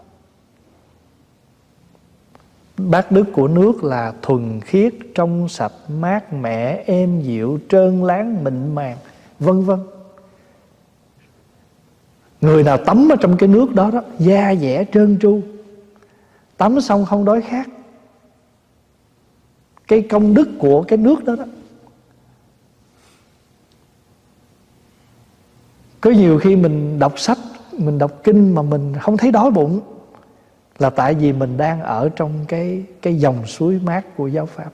Speaker 2: Bát đức của nước là thuần khiết, trong sạch, mát mẻ, êm dịu, trơn láng, mịn màng, vân vân. Người nào tắm ở trong cái nước đó đó, da dẻ trơn tru, tắm xong không đói khát. Cái công đức của cái nước đó đó. Có nhiều khi mình đọc sách, mình đọc kinh mà mình không thấy đói bụng, là tại vì mình đang ở trong cái, cái dòng suối mát của giáo Pháp.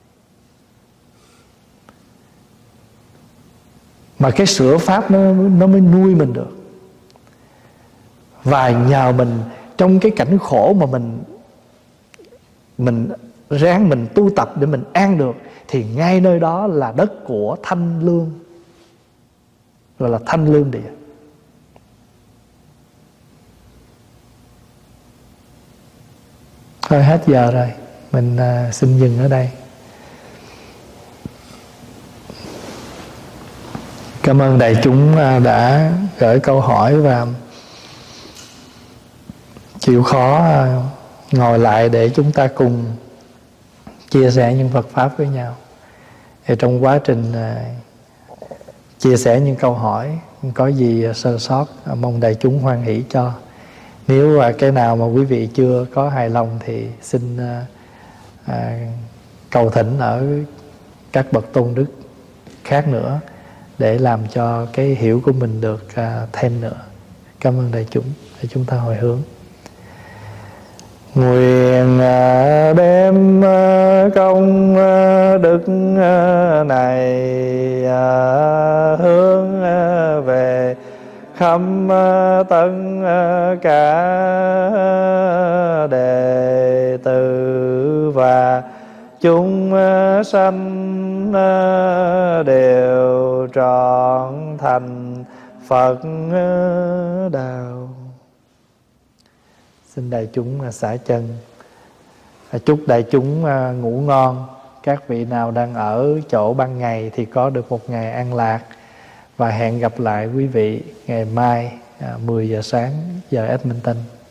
Speaker 2: Mà cái sữa Pháp nó, nó mới nuôi mình được. Và nhờ mình trong cái cảnh khổ mà mình Mình ráng mình tu tập để mình an được, thì ngay nơi đó là đất của thanh lương, gọi là thanh lương địa. Thôi hết giờ rồi, mình uh, xin dừng ở đây. Cảm ơn đại chúng uh, đã gửi câu hỏi và chịu khó uh, ngồi lại để chúng ta cùng chia sẻ những Phật Pháp với nhau. Thì trong quá trình uh, chia sẻ những câu hỏi, có gì uh, sơ sót, uh, mong đại chúng hoan hỷ cho. Nếu uh, cái nào mà quý vị chưa có hài lòng thì xin uh, uh, cầu thỉnh ở các bậc tôn đức khác nữa, để làm cho cái hiểu của mình được uh, thêm nữa. Cảm ơn đại chúng, để chúng ta hồi hướng. Nguyện đem công đức này hướng về khắp tất cả đệ tử và chúng sanh đều trọn thành Phật đạo. Xin đại chúng xả chân. Chúc đại chúng ngủ ngon. Các vị nào đang ở chỗ ban ngày thì có được một ngày an lạc. Và hẹn gặp lại quý vị ngày mai mười giờ sáng giờ Edmonton.